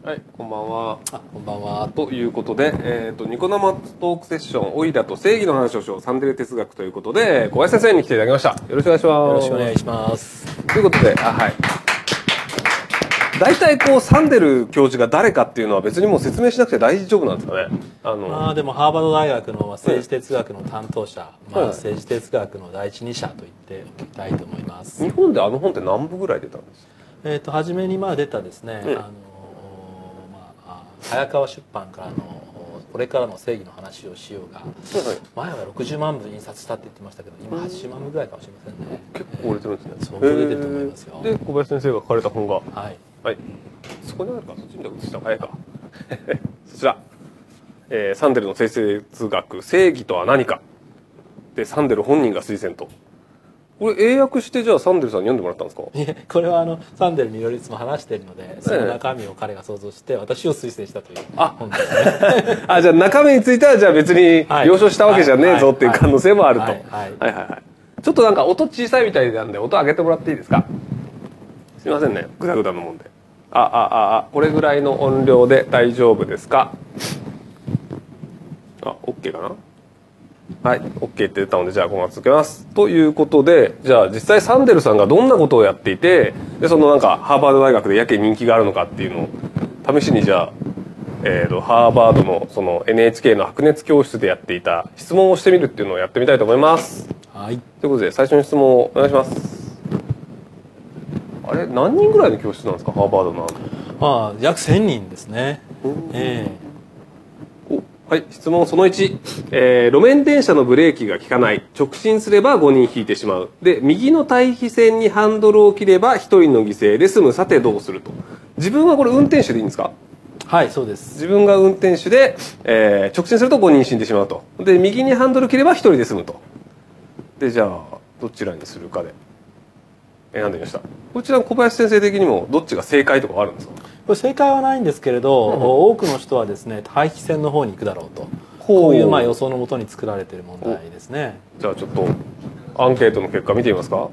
はい、こんばんは。 こんばんは。 ということで、ニコ生トークセッション、オイラと正義の話をしよう、サンデル哲学ということで、小林先生に来ていただきました。よろしくお願いします。 よろしくお願いします。 ということで、はい。大体こう、サンデル教授が誰かっていうのは別にもう説明しなくて大丈夫なんですかね。 でもハーバード大学の政治哲学の担当者、政治哲学の第一人者と言っておきたいと思います。 日本であの本って何部ぐらい出たんですか？ 初めに出たですね、早川出版からのこれからの正義の話をしようが、前は60万部印刷したって言ってましたけど、今80万部ぐらいかもしれませんね。 結構売れてるんですね。 そう売れてると思いますよ。 で、小林先生が書かれた本が、 はい、 そこにあるか、そっちに移した方が早いか。そちら、サンデルの政治哲学、正義とは何か。で、サンデル本人が推薦と。これ英訳してじゃあサンデルさんに読んでもらったんですか？ いえ、これはサンデルにいろいろいつも話しているので、その中身を彼が想像して私を推薦したという本ですね。 じゃあ中身についてはじゃあ別に了承したわけじゃねえぞっていう可能性もあると。ちょっとなんか音小さいみたいなんで音上げてもらっていいですか？すいませんね、グダグダのもんで。これぐらいの音量で大丈夫ですか？OK かな？はい、OK って出たので、じゃあこのまま続けます。ということで、じゃあ実際サンデルさんがどんなことをやっていて、で、そのなんかハーバード大学でやけに人気があるのかっていうのを、試しにじゃあ、ハーバードのその NHK の白熱教室でやっていた質問をしてみるっていうのをやってみたいと思います。 はい。 ということで、最初の質問をお願いします。あれ、何人ぐらいの教室なんですか、ハーバードの？ 約1000人ですね。 はい、質問その1、路面電車のブレーキが効かない。直進すれば5人引いてしまう。で、右の対比線にハンドルを切れば1人の犠牲で済む。さてどうすると。自分はこれ運転手でいいんですか？ はい、そうです。 自分が運転手で、直進すると5人死んでしまうと。で、右にハンドル切れば1人で済むと。で、じゃあ、どちらにするかで選んでみました。こちらの小林先生的にもどっちが正解とかあるんですか？ これ正解はないんですけれど、多くの人はですね、対比線の方に行くだろうと。こういう予想のもとに作られている問題ですね。 じゃあちょっとアンケートの結果見てみますか。はい、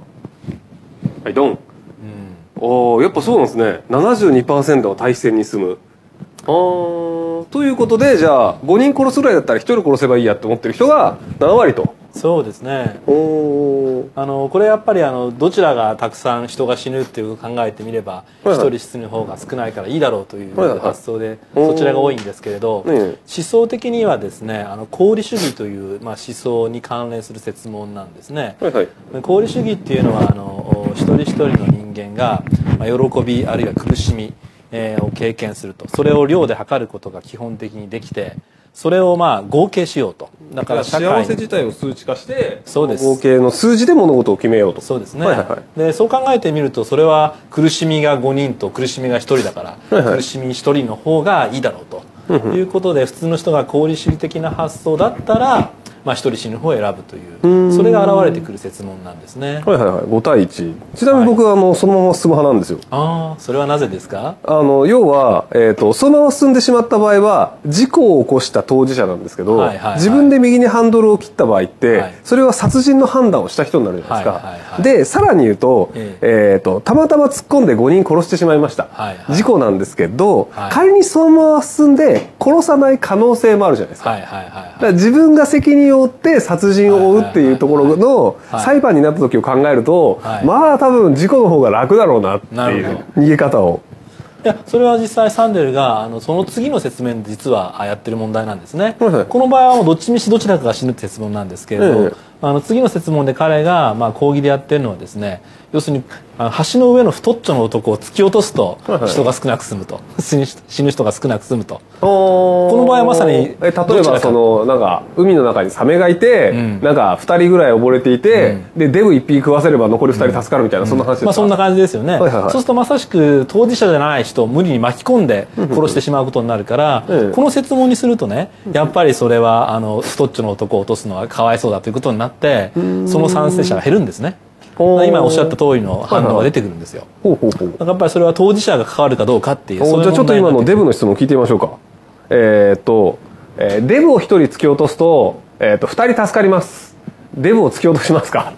ドン。やっぱそうなんですね。72% は対比線に進む。ということで、じゃあ5人殺すぐらいだったら1人殺せばいいやって思ってる人が7割と。 そうですね。これやっぱりどちらがたくさん人が死ぬっていう考えてみれば、1人死ぬ方が少ないからいいだろうという発想でそちらが多いんですけれど、思想的にはですね、功利主義という思想に関連する設問なんですね。功利主義っていうのは一人一人の人間が喜びあるいは苦しみを経験すると、それを量で測ることが基本的にできて、それを合計しようと。だから幸せ自体を数値化して、 そうです。 合計の数字で物事を決めようと。 そうですね。で、そう考えてみると、それは苦しみが5人と苦しみが1人だから、苦しみ1人の方がいいだろうということで、普通の人が功利主義的な発想だったら、1人死ぬ方を選ぶという、それが現れてくる設問なんですね。 5対1。ちなみに僕はそのまま進む派なんですよ。 それはなぜですか？ 要は、そのまま進んでしまった場合は事故を起こした当事者なんですけど、自分で右にハンドルを切った場合って、それは殺人の判断をした人になるじゃないですか。で、さらに言うと、たまたま突っ込んで5人殺してしまいました。事故なんですけど、仮にそのまま進んで殺さない可能性もあるじゃないですか。だから自分が責任を負って殺人を負うっていうところの裁判になった時を考えると、多分事故の方が楽だろうなっていう逃げ方を。 いや、それは実際サンデルがその次の説明で実はやってる問題なんですね。この場合はもうどっちみちどちらかが死ぬって説問なんですけれど、次の説問で彼が講義でやってるのはですね、要するに橋の上の太っちょの男を突き落とすと人が少なく済むと、死ぬ人が少なく済むと。この場合はまさに例えばなんか海の中にサメがいて、なんか2人ぐらい溺れていて、でデブ1匹食わせれば残り2人助かるみたいな、そんな話ですか？ そんな感じですよね。そうするとまさしく当事者じゃない人を無理に巻き込んで殺してしまうことになるから、この設問にするとね、やっぱりそれは太っちょの男を落とすのはかわいそうだということになって、その賛成者が減るんですね。今おっしゃった通りの反応が出てくるんですよ。だからやっぱりそれは当事者が関わるかどうかっていう。 じゃあちょっと今のデブの質問聞いてみましょうか。デブを1人突き落とすと、2人助かります。デブを突き落としますか？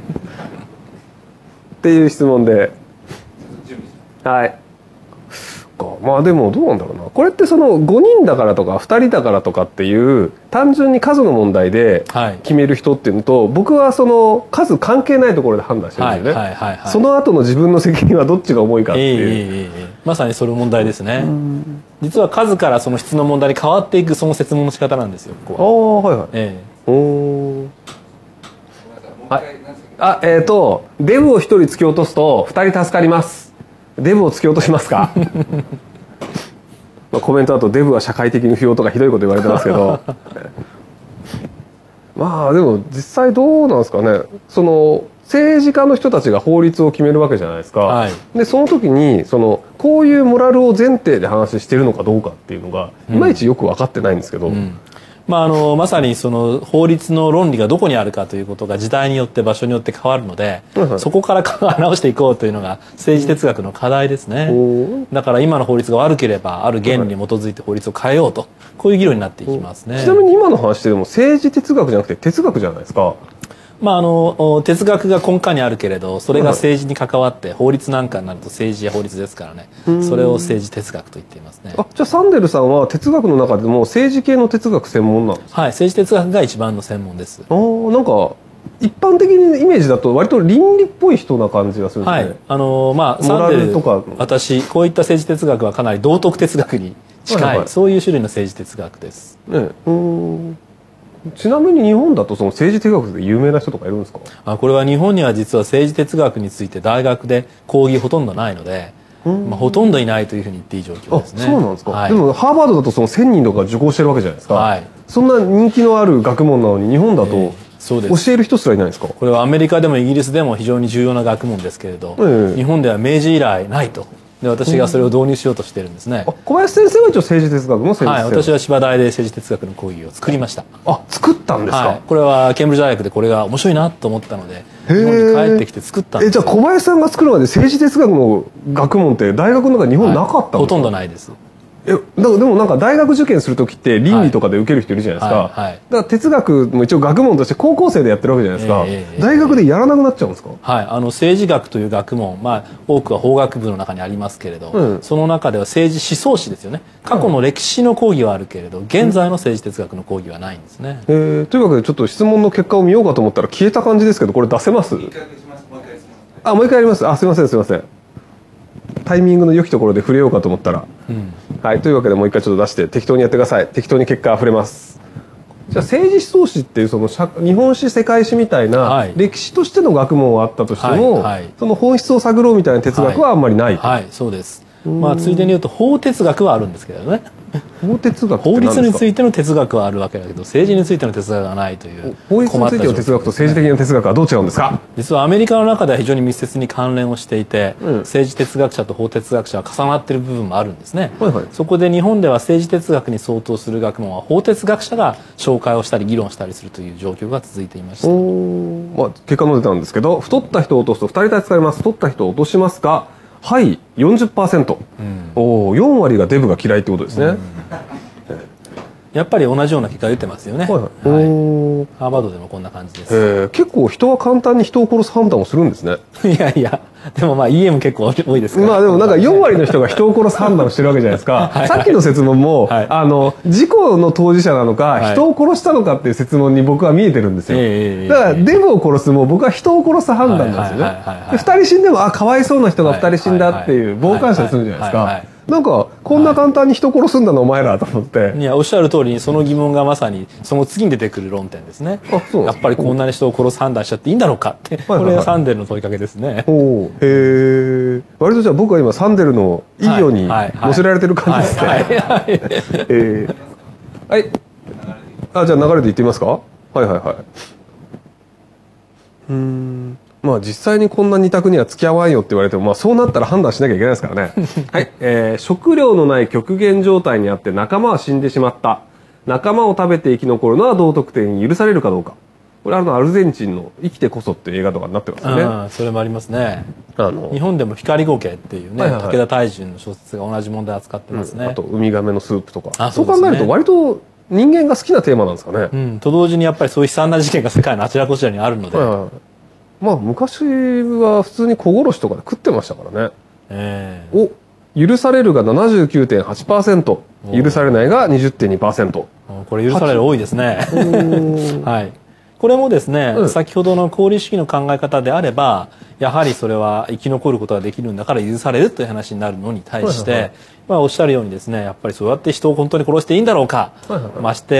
っていう質問で。はい。 か。まあでもどうなんだろうな。これってその5人だからとか2人だからとかっていう単純に数の問題で決める人っていうのと、僕はその数関係ないところで判断してるんですよね。その後の自分の責任はどっちが重いかっていう。 まさにそれ問題ですね。実は数からその質の問題に変わっていくその設問の仕方なんですよ。 ああ、はいはい。おあ、デブを1人突き落とすと2人助かります。デブを突き落としますか？まあコメントだとデブは社会的に不要とかひどいこと言われてますけどまあでも実際どうなんですかね。その政治家の人たちが法律を決めるわけじゃないですか、はい、でその時にこういうモラルを前提で話してるのかどうかっていうのがいまいちよく分かってないんですけど、 まさにその法律の論理がどこにあるかということが時代によって場所によって変わるので、そこから考え直していこうというのが政治哲学の課題ですね。だから今の法律が悪ければある原理に基づいて法律を変えようと、こういう議論になっていきますね。 ちなみに今の話でも政治哲学じゃなくて哲学じゃないですか。 哲学が根幹にあるけれど、それが政治に関わって法律なんかになると政治や法律ですからね、それを政治哲学と言っていますね。 じゃあサンデルさんは哲学の中でも政治系の哲学専門なんですか？ はい、政治哲学が一番の専門です。 なんか一般的にイメージだと割と倫理っぽい人な感じがするんですね。 はい、サンデルとか私こういった政治哲学はかなり道徳哲学に近い、そういう種類の政治哲学です。 ちなみに日本だとその政治哲学で有名な人とかいるんですか？ これは日本には実は政治哲学について大学で講義ほとんどないので、ほとんどいないというふうに言っていい状況ですね。 そうなんですか、でもハーバードだと1000人とか受講してるわけじゃないですか、そんな人気のある学問なのに日本だと教える人すらいないんですか？ これはアメリカでもイギリスでも非常に重要な学問ですけれど、日本では明治以来ないと。で私がそれを導入しようとしてるんですね。 小林先生は一応政治哲学の先生。 はい、私は千葉大で政治哲学の講義を作りました。 作ったんですか？ これはケンブリッジ大学でこれが面白いなと思ったので日本に帰ってきて作ったんです。 じゃあ小林さんが作るまで政治哲学の学問って大学の中に日本なかったんですか？ ほとんどないです。 でもなんか大学受験する時って倫理とかで受ける人いるじゃないですか、だから哲学も一応学問として高校生でやってるわけじゃないですか、大学でやらなくなっちゃうんですか？ はい、政治学という学問、多くは法学部の中にありますけれど、その中では政治思想史ですよね。過去の歴史の講義はあるけれど現在の政治哲学の講義はないんですね。 というわけでちょっと質問の結果を見ようかと思ったら消えた感じですけど、これ出せます？もう一回やります。すいません。タイミングの良きところで触れようかと思ったら、はい、というわけでもう一回ちょっと出して適当にやってください。適当に結果溢れます。じゃあ政治思想史っていうその日本史世界史みたいな歴史としての学問はあったとしても、その本質を探ろうみたいな哲学はあんまりない。 はい、そうです。ついでに言うと法哲学はあるんですけどね。 法哲学って何ですか？ 法律についての哲学はあるわけだけど政治についての哲学はないという。 法律についての哲学と政治的な哲学はどう違うんですか？ 実はアメリカの中では非常に密接に関連をしていて、政治哲学者と法哲学者は重なっている部分もあるんですね。そこで日本では政治哲学に相当する学問は法哲学者が紹介をしたり議論したりするという状況が続いていました。 結果の出たんですけど、太った人を落とすと2人体使います。太った人を落としますか？はい 40%、4割がデブが嫌いってことですね。 やっぱり同じような結果出てますよね。ハーバードでもこんな感じです。 結構人は簡単に人を殺す判断をするんですね。 いやでもEM 結構多いですから。 でもなんか4割の人が人を殺す判断をしてるわけじゃないですか。さっきの説問も、事故の当事者なのか、人を殺したのかっていう説問に僕は見えてるんですよ。だからデブを殺すも僕は人を殺す判断なんですよね。2人死んでもかわいそうな人が2人死んだっていう傍観者にするんじゃないですか。なんかこんな簡単に人殺すんだなお前らと思って。 いやおっしゃる通りにその疑問がまさにその次に出てくる論点ですね。やっぱりこんなに人を殺す判断しちゃっていいんだろうかって、これがサンデルの問いかけですね。 割とじゃあ僕は今サンデルのいいように乗せられてる感じですね。はい。じゃあ流れで言ってみますか。実際にこんな2択には付き合わんよって言われても、そうなったら判断しなきゃいけないですからね。はい。食料のない極限状態にあって仲間は死んでしまった。仲間を食べて生き残るのは道徳的に許されるかどうか。これアルゼンチンの生きてこそっていう映画とかになってますよね。 それもありますね。日本でも光ゴケっていうね、武田泰淳の小説が同じ問題を扱ってますね。 あとウミガメのスープとか。そう考えると割と人間が好きなテーマなんですかね。と同時にやっぱりそういう悲惨な事件が世界のあちらこちらにあるので。 昔は普通に小殺しとかで食ってましたからね。 許されるが 79.8%、許されないが 20.2%。 これ許される多いですね。はい。これもですね、先ほどの功利主義の考え方であれば、やはりそれは生き残ることができるんだから許されるという話になるのに対して、おっしゃるようにですね、やっぱりそうやって人を本当に殺していいんだろうか、まして、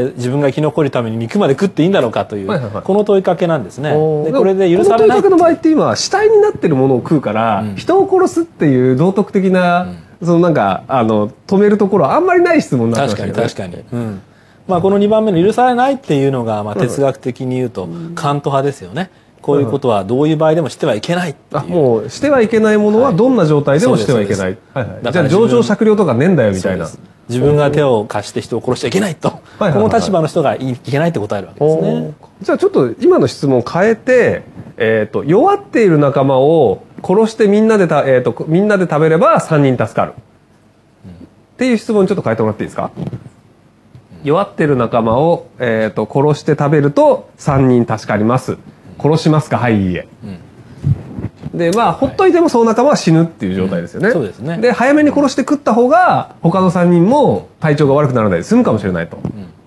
自分が生き残るために肉まで食っていいんだろうかという、この問いかけなんですね。でこれで許されない。 この問いかけの場合って今、死体になってるものを食うから、人を殺すっていう道徳的な、そのなんか、止めるところはあんまりない質問になってますよね。 確かに。まあこの2番目の許されないっていうのが、まあ哲学的に言うと、カント派ですよね。こういうことはどういう場合でもしてはいけないっていう。 もうしてはいけないものはどんな状態でもしてはいけない。じゃあ情状酌量とかねえんだよみたいな。 自分が手を貸して人を殺しちゃいけないと。この立場の人がいけないって答えるわけですね。 じゃあちょっと今の質問を変えて、弱っている仲間を殺してみんなで食べれば3人助かる。っていう質問にちょっと変えてもらっていいですか？弱ってる仲間を、殺して食べると3人助かります。殺しますか？はい、いいえ。で、まあ、ほっといてもその仲間は死ぬっていう状態ですよね。 そうですね。 で、早めに殺して食った方が、他の3人も体調が悪くならないで済むかもしれないと。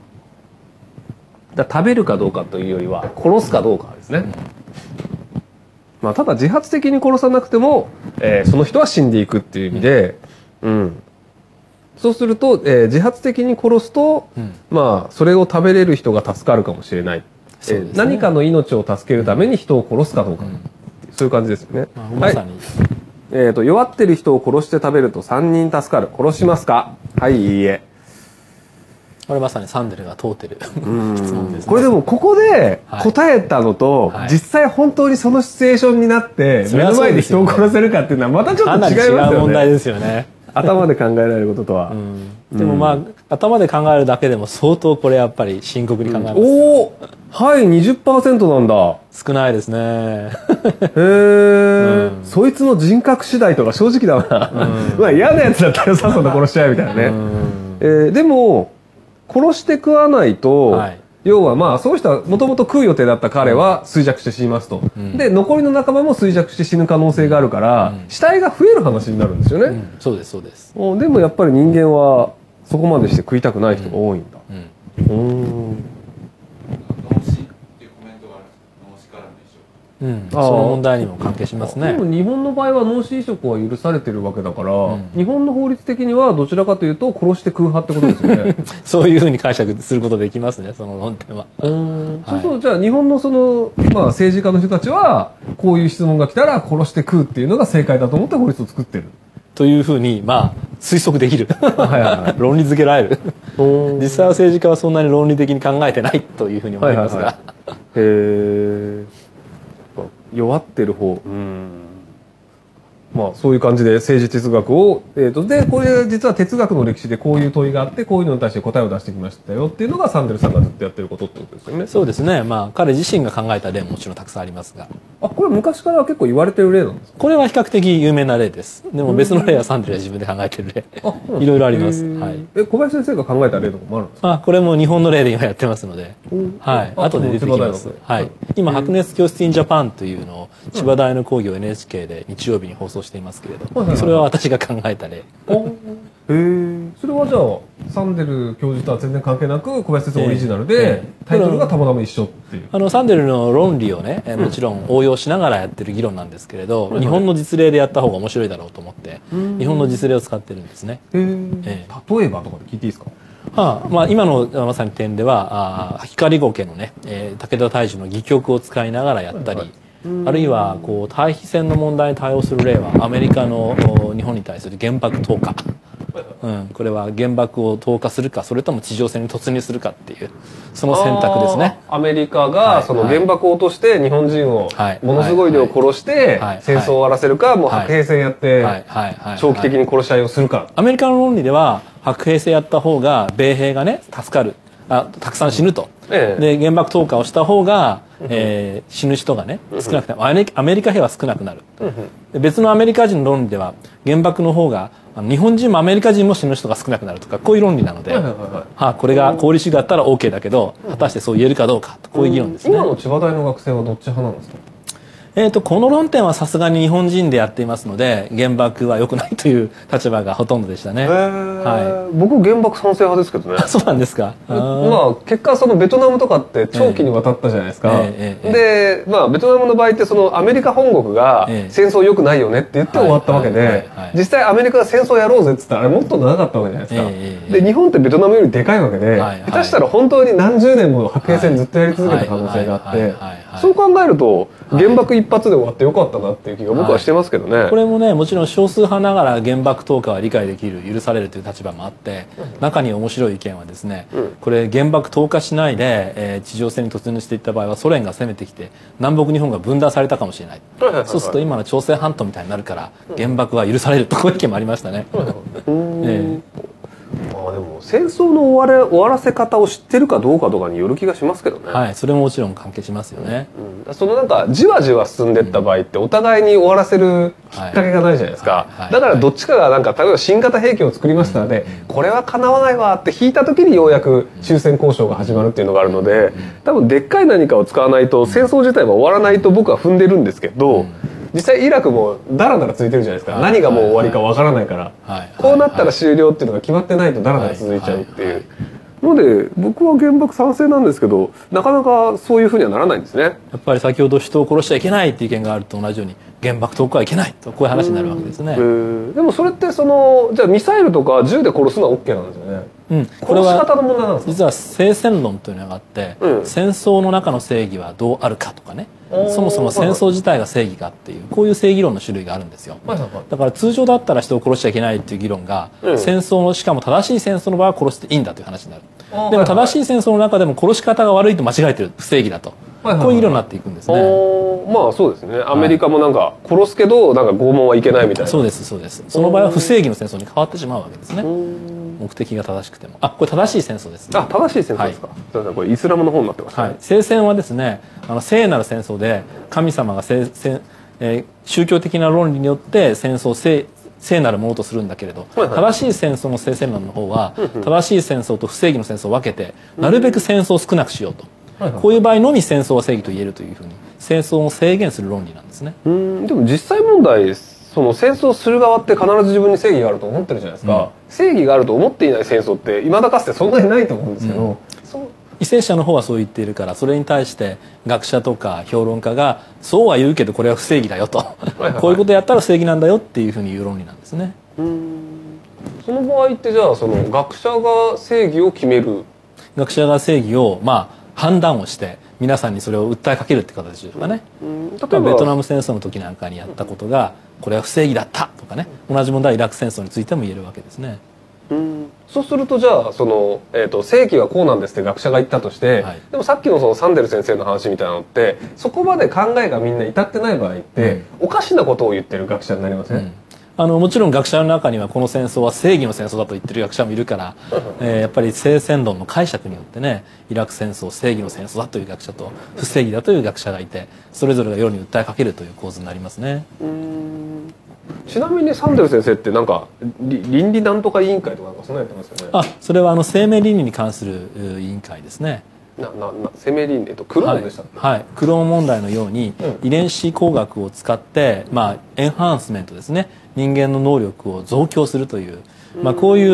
だ食べるかどうかというよりは、殺すかどうかですね。まあ、ただ自発的に殺さなくても、その人は死んでいくっていう意味で、そうすると、自発的に殺すと、まあ、それを食べれる人が助かるかもしれない。何かの命を助けるために人を殺すかどうか。そういう感じですよね。 まさに。 弱ってる人を殺して食べると3人助かる。殺しますか？はい、いいえ。 これまさにサンデルが問うてる質問ですね。 これでもここで答えたのと、実際本当にそのシチュエーションになって、目の前で人を殺せるかっていうのはまたちょっと違いますよね。 違う問題ですよね。 頭で考えられることとは。 でもまあ、頭で考えるだけでも相当これやっぱり深刻に考えます。 はい、20% なんだ。 少ないですね。へえ、そいつの人格次第とか正直だな。まあ嫌なやつだったらさっさと殺しちゃえみたいなね。でも、殺して食わないと、要はまあそういう人はもともと食う予定だった彼は衰弱して死にますと。で、残りの仲間も衰弱して死ぬ可能性があるから、死体が増える話になるんですよね。 そうです、そうです。 でもやっぱり人間はそこまでして食いたくない人が多いんだ。 その問題にも関係しますね。 でも日本の場合は脳死移植は許されてるわけだから、日本の法律的にはどちらかというと殺して食う派ってことですよね。 そういうふうに解釈することできますね、その論点は。 そうそう、じゃあ日本のその、まあ政治家の人たちは、こういう質問が来たら殺して食うっていうのが正解だと思って法律を作ってる。 というふうに、まあ、推測できる。論理づけられる。実際は政治家はそんなに論理的に考えてないというふうに思いますが。 弱ってる方。まあそういう感じで政治哲学を、で、これ実は哲学の歴史でこういう問いがあって、こういうのに対して答えを出してきましたよっていうのがサンデルさんがずっとやってることってことですよね。 そうですね。まあ彼自身が考えた例ももちろんたくさんありますが。 これ昔から結構言われてる例なんですか？ これは比較的有名な例です。でも別の例はサンデルが自分で考えてる例。いろいろあります。はい。 小林先生が考えた例とかもあるんですか？ これも日本の例で今やってますので。はい。後で出てきます。はい。今、白熱教室インジャパンというのを千葉大の講義を NHK で日曜日に放送していますけれど。それは私が考えた例。 それはじゃあサンデル教授とは全然関係なく小林先生オリジナルでタイトルがたまたま一緒っていう。 サンデルの論理をね、もちろん応用しながらやってる議論なんですけれど、日本の実例でやった方が面白いだろうと思って日本の実例を使ってるんですね。 例えばとかで聞いていいですか？ まあ今のまさに点では光苔のね、武田泰治の戯曲を使いながらやったり。あるいはこう対比戦の問題に対応する例はアメリカの日本に対する原爆投下、これは原爆を投下するかそれとも地上戦に突入するかっていうその選択ですね。 アメリカがその原爆を落として日本人をものすごい量殺して戦争を終わらせるか、もう白兵戦やって長期的に殺し合いをするか。 アメリカの論理では白兵戦やった方が米兵がね助かる、たくさん死ぬと。で原爆投下をした方が、死ぬ人がね少なくなる。アメリカ兵は少なくなる。別のアメリカ人の論理では原爆の方が日本人もアメリカ人も死ぬ人が少なくなるとかこういう論理なので、これが功利主義だったら OK だけど果たしてそう言えるかどうかとこういう議論ですね。 今の千葉大の学生はどっち派なんですか？ この論点はさすがに日本人でやっていますので、原爆は良くないという立場がほとんどでしたね。 はい、僕原爆賛成派ですけどね。 そうなんですか。 まあ結果そのベトナムとかって長期にわたったじゃないですか。で、まあベトナムの場合ってそのアメリカ本国が戦争良くないよねって言って終わったわけで、実際アメリカが戦争やろうぜって言ったらあれもっと長かったわけじゃないですか。で日本ってベトナムよりでかいわけで、下手したら本当に何十年も白兵戦ずっとやり続けた可能性があって、そう考えると原爆一発で終わってよかったなっていう気が僕はしてますけどね。 これもね、もちろん少数派ながら原爆投下は理解できる、許されるという立場もあって、中に面白い意見はですね、これ原爆投下しないで、地上戦に突入していった場合はソ連が攻めてきて南北日本が分断されたかもしれない。そうすると今の朝鮮半島みたいになるから原爆は許されると、こういう意見もありましたね。 まあでも戦争の終わらせ方を知ってるかどうかとかによる気がしますけどね。 はい、それももちろん関係しますよね。 そのなんかじわじわ進んでいった場合ってお互いに終わらせるきっかけがないじゃないですか。だからどっちかがなんか例えば新型兵器を作りましたので、これは叶わないわって引いた時にようやく終戦交渉が始まるっていうのがあるので、多分でっかい何かを使わないと戦争自体は終わらないと僕は踏んでるんですけど、実際イラクもダラダラ続いてるじゃないですか。何がもう終わりかわからないから、こうなったら終了っていうのが決まってないとダラダラ続いちゃうっていうので、僕は原爆賛成なんですけど、なかなかそういうふうにはならないんですね。やっぱり先ほど人を殺しちゃいけないって意見があると同じように、原爆投下はいけないと、こういう話になるわけですね。 でもそれってそのじゃあミサイルとか銃で殺すのは OK なんですよね。これは殺し方の問題なんですか。 実は聖戦論というのがあって、戦争の中の正義はどうあるかとかね、そもそも戦争自体が正義かっていう、こういう正義論の種類があるんですよ。だから通常だったら人を殺しちゃいけないっていう議論が、戦争のしかも正しい戦争の場合は殺していいんだという話になる。でも正しい戦争の中でも殺し方が悪いと間違えてる、不正義だと、こういう議論になっていくんですね。 まあそうですね。アメリカもなんか殺すけどなんか拷問はいけないみたいな。 そうですそうです。その場合は不正義の戦争に変わってしまうわけですね。目的が正しくても。あ、これ正しい戦争ですね。 あ、正しい戦争ですか。これイスラムの方になってますね。はい。 聖戦はですね、聖なる戦争で神様が宗教的な論理によって戦争を聖なるものとするんだけれど、正しい戦争の聖戦論の方は正しい戦争と不正義の戦争を分けて、なるべく戦争を少なくしようと。こういう場合のみ戦争は正義と言えるというふうに戦争を制限する論理なんですね。 でも実際問題、その戦争する側って必ず自分に正義があると思ってるじゃないですか。正義があると思っていない戦争って未だかつてそんなにないと思うんですけど、 為政者の方はそう言っているから、それに対して学者とか評論家がそうは言うけどこれは不正義だよとこういうことやったら正義なんだよっていうふうに言う論理なんですね。 その場合ってじゃあその学者が正義を決める、 学者が正義を判断をして皆さんにそれを訴えかけるって形でしょうかね。例えばベトナム戦争の時なんかにやったことがこれは不正義だったとかね、同じ問題はイラク戦争についても言えるわけですね。 そうするとじゃあその、正義はこうなんですって学者が言ったとして、でもさっきのそのサンデル先生の話みたいなのってそこまで考えがみんな至ってない場合って、おかしなことを言ってる学者になりません？ もちろん学者の中にはこの戦争は正義の戦争だと言ってる学者もいるから、やっぱり聖戦論の解釈によってね、イラク戦争正義の戦争だという学者と不正義だという学者がいて、それぞれが世に訴えかけるという構図になりますね。 ちなみにサンデル先生ってなんか倫理なんとか委員会とかそんなやってますよね。 あ、それは生命倫理に関する委員会ですね。 生命倫理、クローンでしたっけ？ はい、クローン問題のように、遺伝子工学を使って、エンハンスメントですね、人間の能力を増強するという、こういう、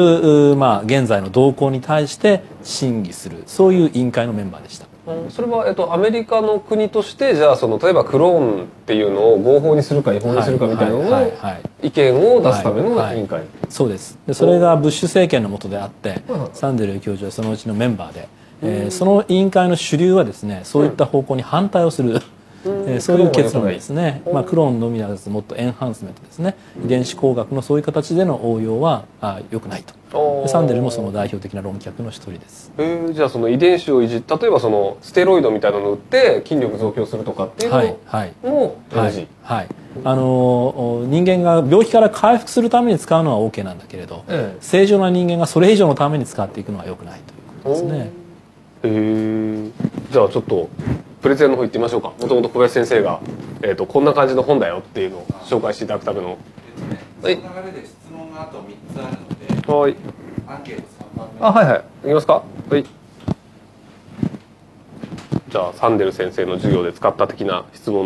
現在の動向に対して審議する、そういう委員会のメンバーでした。 それは、アメリカの国としてじゃあその例えばクローンっていうのを合法にするか違法にするかみたいなのの意見を出すための委員会。 そうです。でそれがブッシュ政権の下であって、サンデル教授はそのうちのメンバーで、その委員会の主流はですね、そういった方向に反対をする、そういう結論ですね。クローンのみならずもっとエンハンスメントですね、遺伝子工学のそういう形での応用は良くないと。サンデルもその代表的な論客の一人です。 じゃあその遺伝子を例えばそのステロイドみたいなのを打って筋力増強するとかっていうのも NG？ はい、人間が病気から回復するために使うのは OK なんだけれど、正常な人間がそれ以上のために使っていくのは良くないということですね。 じゃあちょっとプレゼンの方行ってみましょうか。もともと小林先生が、こんな感じの本だよっていうのを紹介していただくための。 その流れで質問があと3つあるので、 はい。 アンケート3番目。 はいはい。いきますか。はい。じゃあサンデル先生の授業で使った的な質問の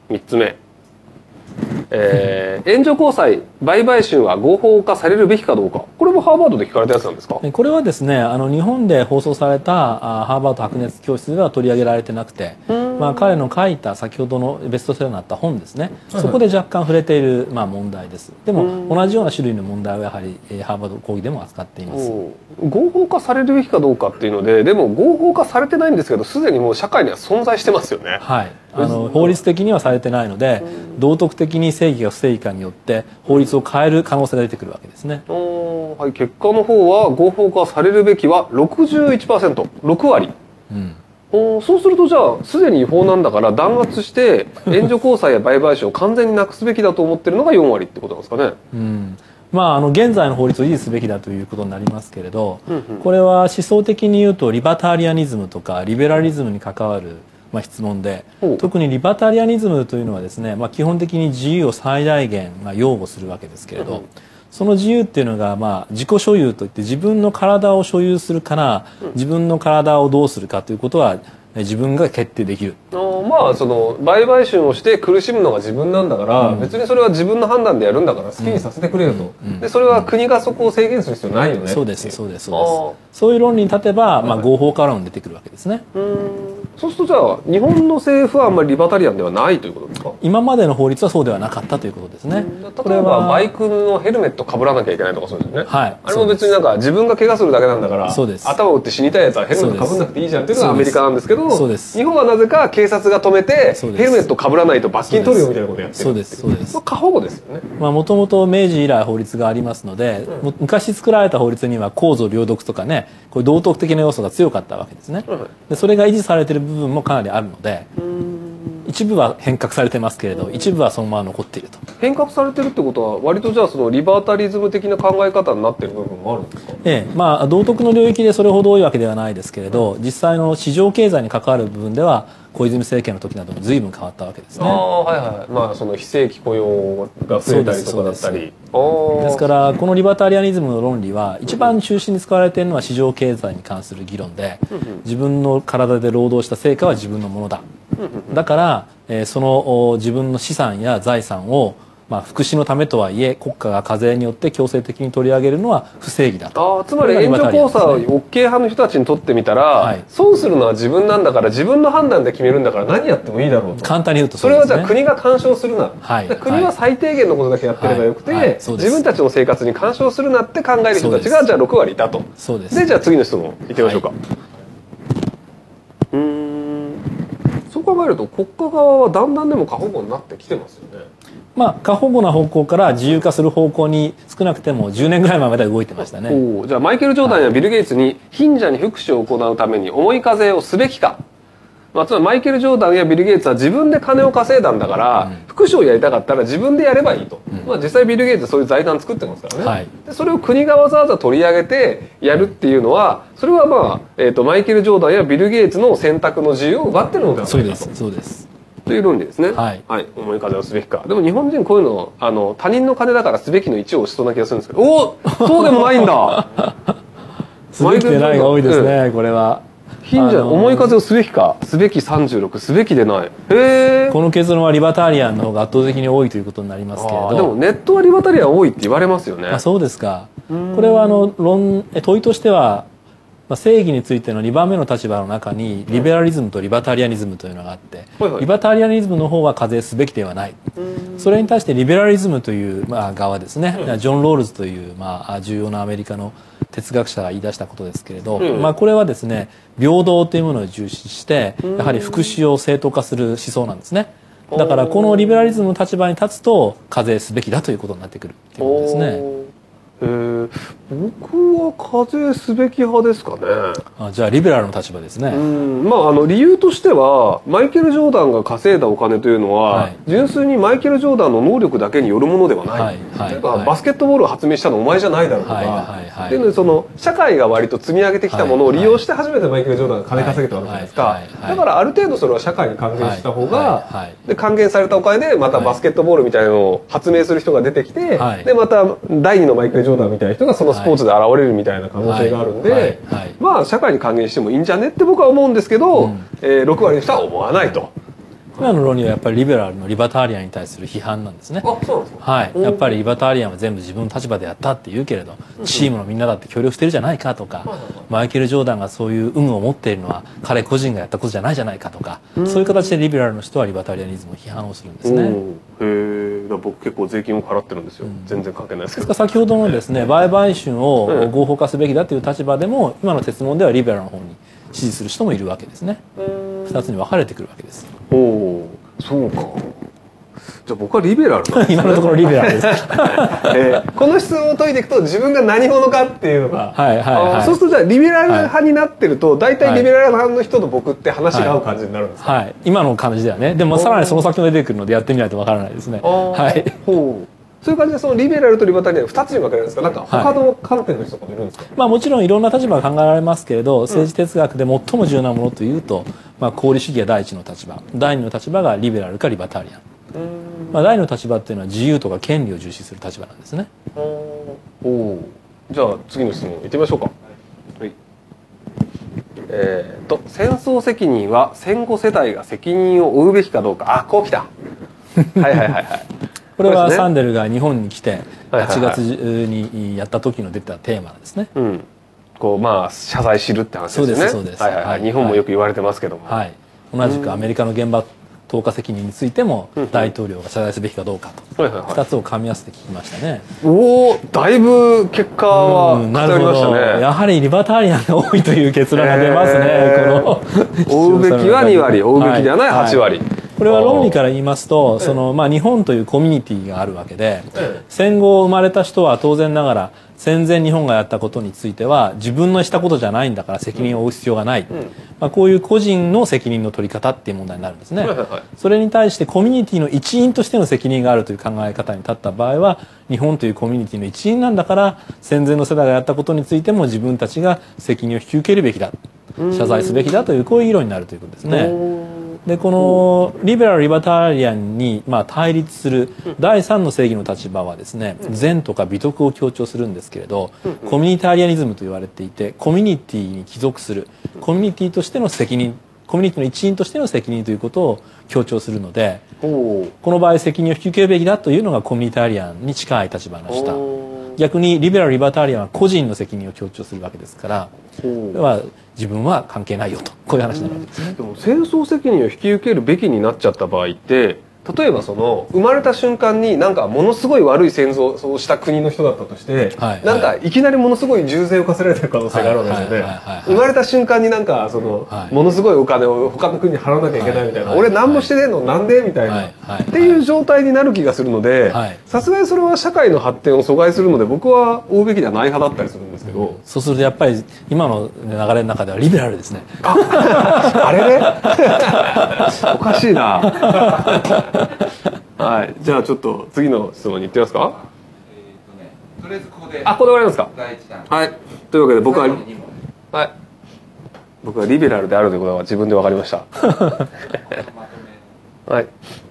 3つ目。援助交際、売買春は合法化されるべきかどうか。これもハーバードで聞かれたやつなんですか？ これはですね、日本で放送されたハーバード白熱教室では取り上げられてなくて、彼の書いた先ほどのベストセラーになった本ですね、そこで若干触れている、問題です。でも同じような種類の問題をやはりハーバード講義でも扱っています。 合法化されるべきかどうかっていうので、でも合法化されてないんですけど、すでにもう社会には存在してますよね。 はい。法律的にはされてないので、道徳的に正義か不正義かによって法律を変える可能性が出てくるわけですね。 はい、結果の方は合法化されるべきは 61%、6割。そうするとじゃあすでに違法なんだから弾圧して援助交際や売買春を完全になくすべきだと思ってるのが4割ってことなんですかね。 現在の法律を維持すべきだということになりますけれど、これは思想的に言うとリバタリアニズムとかリベラリズムに関わる質問で、特にリバタリアニズムというのはですね、基本的に自由を最大限擁護するわけですけれど、その自由っていうのが自己所有といって自分の体を所有するから自分の体をどうするかということは自分が決定できる。 その売買春をして苦しむのが自分なんだから、別にそれは自分の判断でやるんだから好きにさせてくれよと。でそれは国がそこを制限する必要ないよね。 そうですそうですそうです。そういう論理に立てば、合法化論に出てくるわけですね。 そうするとじゃあ日本の政府はあんまりリバタリアンではないということですか？ 今までの法律はそうではなかったということですね。 例えばバイクのヘルメット被らなきゃいけないとかそうですね。 はい。 あれも別になんか自分が怪我するだけなんだから、頭を打って死にたいやつはヘルメット被んなくていいじゃんっていうのがアメリカなんですけど、日本はなぜか警察が止めてヘルメット被らないと罰金取るよみたいなことやってる。 そうですそうです。 過保護ですよね。 もともと明治以来法律がありますので、昔作られた法律には公序良俗とかね、こういう道徳的な要素が強かったわけですね。でそれが維持されている部分もかなりあるので、一部は変革されてますけれど、一部はそのまま残っていると。 変革されてるってことは割とじゃあそのリバータリズム的な考え方になってる部分もあるんですか？ 道徳の領域でそれほど多いわけではないですけれど、実際の市場経済に関わる部分では小泉政権の時なども随分変わったわけですね。 その非正規雇用が増えたりとかだったり。 ですからこのリバタリアニズムの論理は一番中心に使われているのは市場経済に関する議論で、自分の体で労働した成果は自分のものだ。だからその自分の資産や財産を福祉のためとはいえ国家が課税によって強制的に取り上げるのは不正義だと。 つまり援助交際 OK 派の人たちにとってみたら、損するのは自分なんだから自分の判断で決めるんだから何やってもいいだろうと。 簡単に言うとそれはじゃあ国が干渉するな、国は最低限のことだけやってればよくて、自分たちの生活に干渉するなって考える人たちがじゃあ6割いたと。 そうです。 でじゃあ次の質問いってみましょうか。そう考えると国家側はだんだんでも過保護になってきてますよね。 過保護な方向から自由化する方向に少なくても10年ぐらい前まで動いてましたね。 じゃあマイケル・ジョーダンやビル・ゲイツに貧者に福祉を行うために思い課税をすべきか。つまりマイケル・ジョーダンやビル・ゲイツは自分で金を稼いだんだから、福祉をやりたかったら自分でやればいいと。実際ビル・ゲイツはそういう財団作ってますからね。でそれを国がわざわざ取り上げてやるっていうのは、それはマイケル・ジョーダンやビル・ゲイツの選択の自由を奪ってるのではないかと。 そうですそうです。 という論理ですね。思い風をすべきか。でも日本人こういうの他人の金だからすべきの1を押しそうな気がするんですけど、そうでもないんだ。 すべきでないが多いですね、これは。 貧者思い風をすべきか、すべき36、すべきでない。 この結論はリバタリアンの方が圧倒的に多いということになりますけれど。 でもネットはリバタリアン多いって言われますよね。 そうですか。これは問いとしては正義についての2番目の立場の中にリベラリズムとリバタリアニズムというのがあって、リバタリアニズムの方は課税すべきではない。それに対してリベラリズムという側ですね、ジョン・ロールズという重要なアメリカの哲学者が言い出したことですけれど、これはですね平等というものを重視してやはり福祉を正当化する思想なんですね。だからこのリベラリズムの立場に立つと課税すべきだということになってくるっていうことですね。 僕は課税すべき派ですかね。 じゃあリベラルの立場ですね。 理由としてはマイケル・ジョーダンが稼いだお金というのは、純粋にマイケル・ジョーダンの能力だけによるものではない。バスケットボールを発明したのお前じゃないだろうとか、っていうのでその社会が割と積み上げてきたものを利用して初めてマイケル・ジョーダンが金稼げたわけじゃないですか。だからある程度それは社会に還元した方が、で還元されたお金でまたバスケットボールみたいなのを発明する人が出てきて、でまた第2のマイケル・ジョーダンみたいな人がそのスポーツで現れるみたいな可能性があるんで、社会に還元してもいいんじゃねって僕は思うんですけど、6割の人は思わないと。 今の論理はやっぱりリベラルのリバタリアンに対する批判なんですね。 あ、そうなんですか。 はい、やっぱりリバタリアンは全部自分の立場でやったって言うけれど、チームのみんなだって協力してるじゃないかとか、マイケル・ジョーダンがそういう有無を持っているのは彼個人がやったことじゃないじゃないかとか、そういう形でリベラルの人はリバタリアニズムを批判をするんですね。 へえ、僕結構税金を払ってるんですよ。全然関係ないですけど。 先ほどのですね、売買春を合法化すべきだという立場でも、今の設問ではリベラルの方に支持する人もいるわけですね。2つに分かれてくるわけです。 おお、そうか。じゃあ僕はリベラルなんですね。 今のところリベラルです。 この質問を解いていくと自分が何者かっていうのが、そうするとじゃあリベラル派になってると、大体リベラル派の人と僕って話が合う感じになるんですか。 はい、今の感じではね。でもさらにその先も出てくるのでやってみないと分からないですね。はい。 そういう感じでそのリベラルとリバタリアン2つに分かれるんですか。なんか他の観点の人とかもいるんですか。 まあもちろんいろんな立場が考えられますけれど、政治哲学で最も重要なものというと、まあ功利主義が第一の立場、第二の立場がリベラルかリバタリアン。まあ第二の立場っていうのは自由とか権利を重視する立場なんですね。 じゃあ次の質問いってみましょうか。はい。戦争責任は戦後世代が責任を負うべきかどうか。あ、こうきた。はいはいはいはい。 これはサンデルが日本に来て8月にやった時の出たテーマなんですね。 こうまあ謝罪しるって話ですね。 そうです。 はいはいはい。日本もよく言われてますけども。 はい。同じくアメリカの原爆投下責任についても大統領が謝罪すべきかどうかと2つを噛み合わせて聞きましたね。 おお、だいぶ結果は偏りましたね。 やはりリバタリアンが多いという結論が出ますね。この追うべきは2割、追うべきではない8割。 これは論理から言いますと、まあ日本というコミュニティがあるわけで、戦後生まれた人は当然ながら戦前日本がやったことについては自分のしたことじゃないんだから責任を負う必要がない、まあこういう個人の責任の取り方っていう問題になるんですね。それに対してコミュニティの一員としての責任があるという考え方に立った場合は、日本というコミュニティの一員なんだから戦前の世代がやったことについても自分たちが責任を引き受けるべきだ、謝罪すべきだというこういう議論になるということですね。でこのリベラル・リバタリアンにまあ対立する第三の正義の立場はですね、善とか美徳を強調するんですけれど、コミュニタリアニズムと言われていて、コミュニティに帰属する、コミュニティとしての責任、コミュニティの一員としての責任ということを強調するので、この場合責任を引き受けるべきだというのがコミュニタリアンに近い立場の人。逆にリベラル・リバタリアンは個人の責任を強調するわけですから、自分は関係ないよと、こういう話になるわけですね。 でも戦争責任を引き受けるべきになっちゃった場合って、例えばその生まれた瞬間になんかものすごい悪い戦争をした国の人だったとして、なんかいきなりものすごい重税を課せられてる可能性があるわけですよね。生まれた瞬間になんかそのものすごいお金を他の国に払わなきゃいけないみたいな、俺何もしてねえのなんでみたいなっていう状態になる気がするので、さすがにそれは社会の発展を阻害するので僕は追うべきではない派だったりするんですけど、 そうするとやっぱり今の流れの中ではリベラルですね。 あれねおかしいな。はい、じゃあちょっと次の質問に行ってみますか。 とりあえずここで。 ここで終わりますか。 第一弾。 はい。というわけで僕はリベラルであるということは自分で分かりました。はい。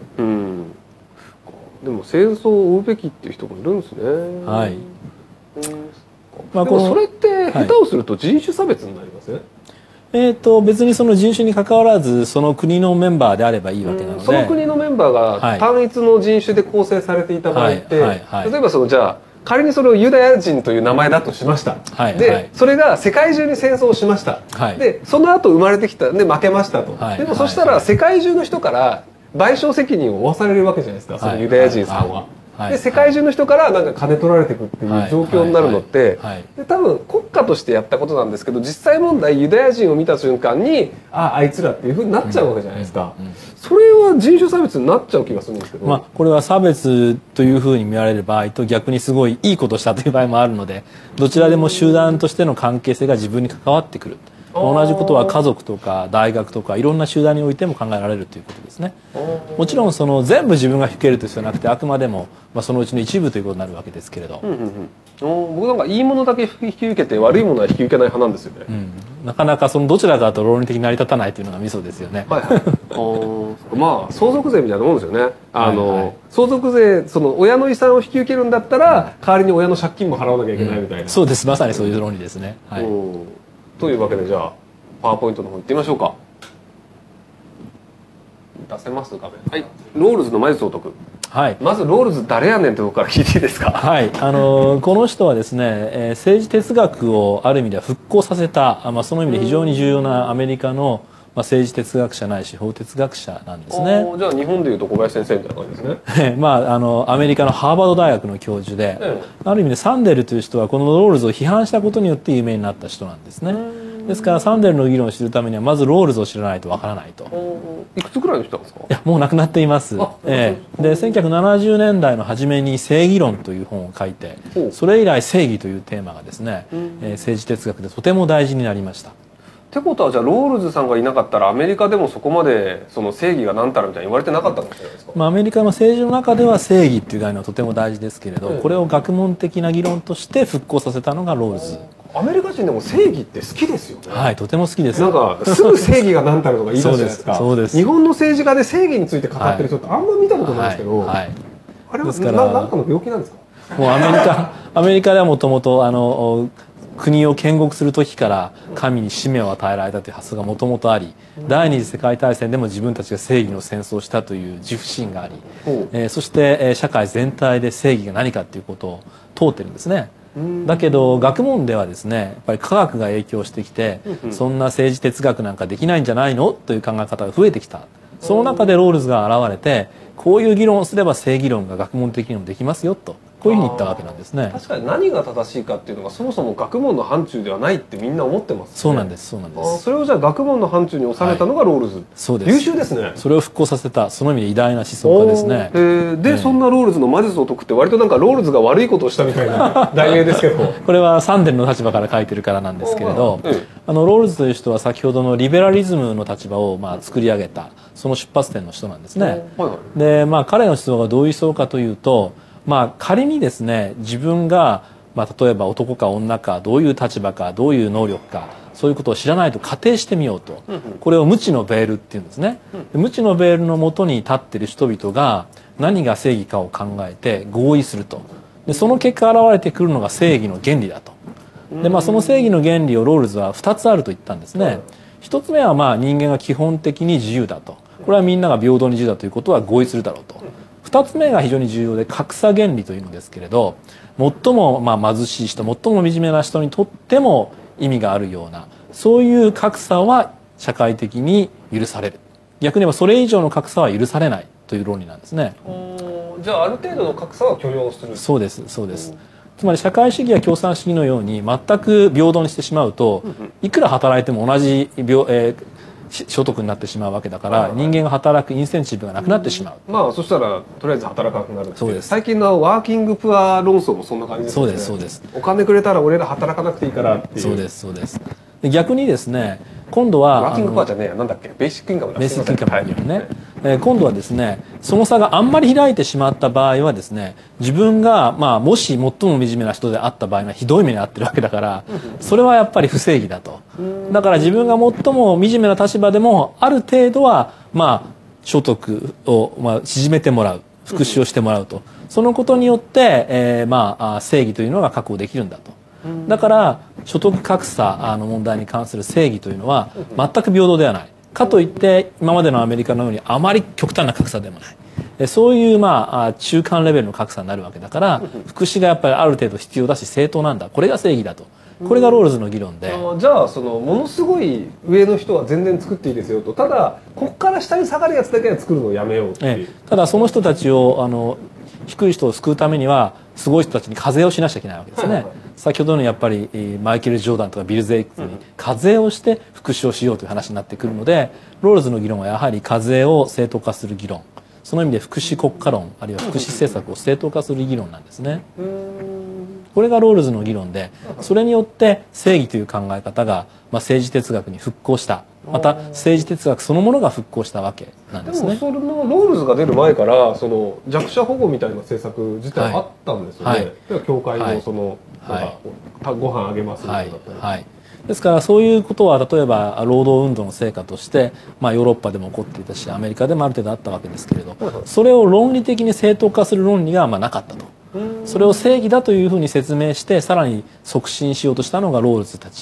でも戦争を追うべきっていう人もいるんですね。 はい。 でもそれって下手をすると人種差別になりますね。 別にその人種に関わらずその国のメンバーであればいいわけなので、 その国のメンバーが単一の人種で構成されていた場合って、例えばそのじゃあ仮にそれをユダヤ人という名前だとしました。でそれが世界中に戦争をしました。でその後生まれてきたで負けましたと。でもそしたら世界中の人から賠償責任を負わされるわけじゃないですか、そのユダヤ人さんは。で世界中の人からなんか金取られていくっていう状況になるのって多分国家としてやったことなんですけど、実際問題ユダヤ人を見た瞬間にあいつらっていうふうになっちゃうわけじゃないですか。それは人種差別になっちゃう気がするんですけど、 これは差別というふうに見られる場合と逆にすごいいいことしたという場合もあるので、どちらでも集団としての関係性が自分に関わってくる。同じことは家族とか大学とかいろんな集団においても考えられるということですね。もちろんその全部自分が引き受けるという必要はなくて、あくまでもそのうちの一部ということになるわけですけれど、 僕なんかいいものだけ引き受けて悪いものは引き受けない派なんですよね。 なかなかそのどちらかと論理的に成り立たないというのがミソですよね。 まあ相続税みたいなもんですよね。相続税、その親の遺産を引き受けるんだったら代わりに親の借金も払わなきゃいけないみたいな。 そうです、まさにそういう論理ですね。 というわけでじゃあパワーポイントの方行ってみましょうか。 出せます画面。はい。ロールズの魔術を解く。 はい。 まずロールズ誰やねんってとこから聞いていいですか。 はい。この人はですね、政治哲学をある意味では復興させた、その意味で非常に重要なアメリカの政治哲学者ないし法哲学者なんですね。 じゃあ日本でいうと小林先生みたいな感じですね。 アメリカのハーバード大学の教授で、ある意味でサンデルという人はこのロールズを批判したことによって有名になった人なんですね。ですからサンデルの議論を知るためにはまずロールズを知らないとわからないと。 いくつくらいの人なんですか。 いやもう亡くなっています。で1970年代の初めに正義論という本を書いて、それ以来正義というテーマがですね、政治哲学でとても大事になりました。 ってことはじゃあロールズさんがいなかったらアメリカでもそこまでその正義が何たらみたいに言われてなかったかもしれないですか。 アメリカの政治の中では正義っていう概念はとても大事ですけれど、これを学問的な議論として復興させたのがロールズ。 アメリカ人でも正義って好きですよね。 はい、とても好きです。 なんかすぐ正義が何たらとか言い出すじゃないですか。 そうです。 日本の政治家で正義について語ってる人ってあんま見たことないですけど、あれは何かの病気なんですか。 もうアメリカではもともと国を建国する時から神に使命を与えられたという発想がもともとあり、第二次世界大戦でも自分たちが正義の戦争をしたという自負心があり、そして社会全体で正義が何かということを問うてるんですね。だけど学問ではですね、やっぱり科学が影響してきて、そんな政治哲学なんかできないんじゃないのという考え方が増えてきた。その中でロールズが現れて、こういう議論をすれば正義論が学問的にもできますよと、こういうふうに言ったわけなんですね。 確かに何が正しいかっていうのがそもそも学問の範疇ではないってみんな思ってます、ね、 そうなんです、そうなんです。 それをじゃあ学問の範疇に収めたのがロールズ、 そうです。 優秀ですね。 それを復興させた、その意味で偉大な思想家ですね。 で、そんなロールズの魔術を解くって割となんかロールズが悪いことをしたみたいな題名ですけどこれはサンデルの立場から書いてるからなんですけれど、ロールズという人は先ほどのリベラリズムの立場を作り上げた、その出発点の人なんですね。で、彼の思想がどういう思想かというと、仮にですね、自分が、例えば男か女か、どういう立場か、どういう能力か、そういうことを知らないと仮定してみようと。これを無知のベールっていうんですね。無知のベールの下に立っている人々が何が正義かを考えて合意すると。で、その結果現れてくるのが正義の原理だと。で、その正義の原理をロールズは2つあると言ったんですね。1つ目は人間が基本的に自由だと。これはみんなが平等に自由だということは合意するだろうと。2つ目が非常に重要で格差原理というのですけれど、最も貧しい人、最も惨めな人にとっても意味があるような、そういう格差は社会的に許される。逆に言えばそれ以上の格差は許されないという論理なんですね。 じゃあある程度の格差は許容する。 そうです、そうです。つまり社会主義や共産主義のように全く平等にしてしまうと、いくら働いても同じ所得になってしまうわけだから、人間が働くインセンティブがなくなってしまう。 そしたらとりあえず働かなくなる。 そうです。 最近のワーキングプア論争もそんな感じですね。 そうです、そうです。 お金くれたら俺ら働かなくていいからっていう。 そうです、そうです。で、逆にですね、今度はワーキングプアじゃねえや、なんだっけ、ベーシックインカムだ。 ベーシックインカムだよね。今度はですね、その差があんまり開いてしまった場合はですね、自分がもし最も惨めな人であった場合はひどい目に遭ってるわけだから、それはやっぱり不正義だと。だから自分が最も惨めな立場でもある程度は所得を縮めてもらう、復讐をしてもらうと。そのことによって正義というのが確保できるんだと。だから所得格差の問題に関する正義というのは全く平等ではない。かといって今までのアメリカのようにあまり極端な格差でもない。そういう中間レベルの格差になるわけだから、福祉がやっぱりある程度必要だし正当なんだ。これが正義だと。これがロールズの議論で。 じゃあものすごい上の人は全然作っていいですよと。ただここから下に下がるやつだけは作るのをやめようっていう。 ただその人たちを低い人を救うためにはすごい人たちに課税をしなきゃいけないわけですね。先ほどのやっぱりマイケル・ジョーダンとかビル・ゼイクに課税をして復讐をしようという話になってくるので、ロールズの議論はやはり課税を正当化する議論、その意味で福祉国家論あるいは福祉政策を正当化する議論なんですね。これがロールズの議論で、それによって正義という考え方が政治哲学に復興した。また政治哲学そのものが復興したわけなんですね。 でもそのロールズが出る前から弱者保護みたいな政策自体あったんですよね。教会のご飯あげますみたいな。 ですからそういうことは例えば労働運動の成果としてヨーロッパでも起こっていたしアメリカでもある程度あったわけですけれど、それを論理的に正当化する論理がなかったと。それを正義だというふうに説明してさらに促進しようとしたのがロールズたち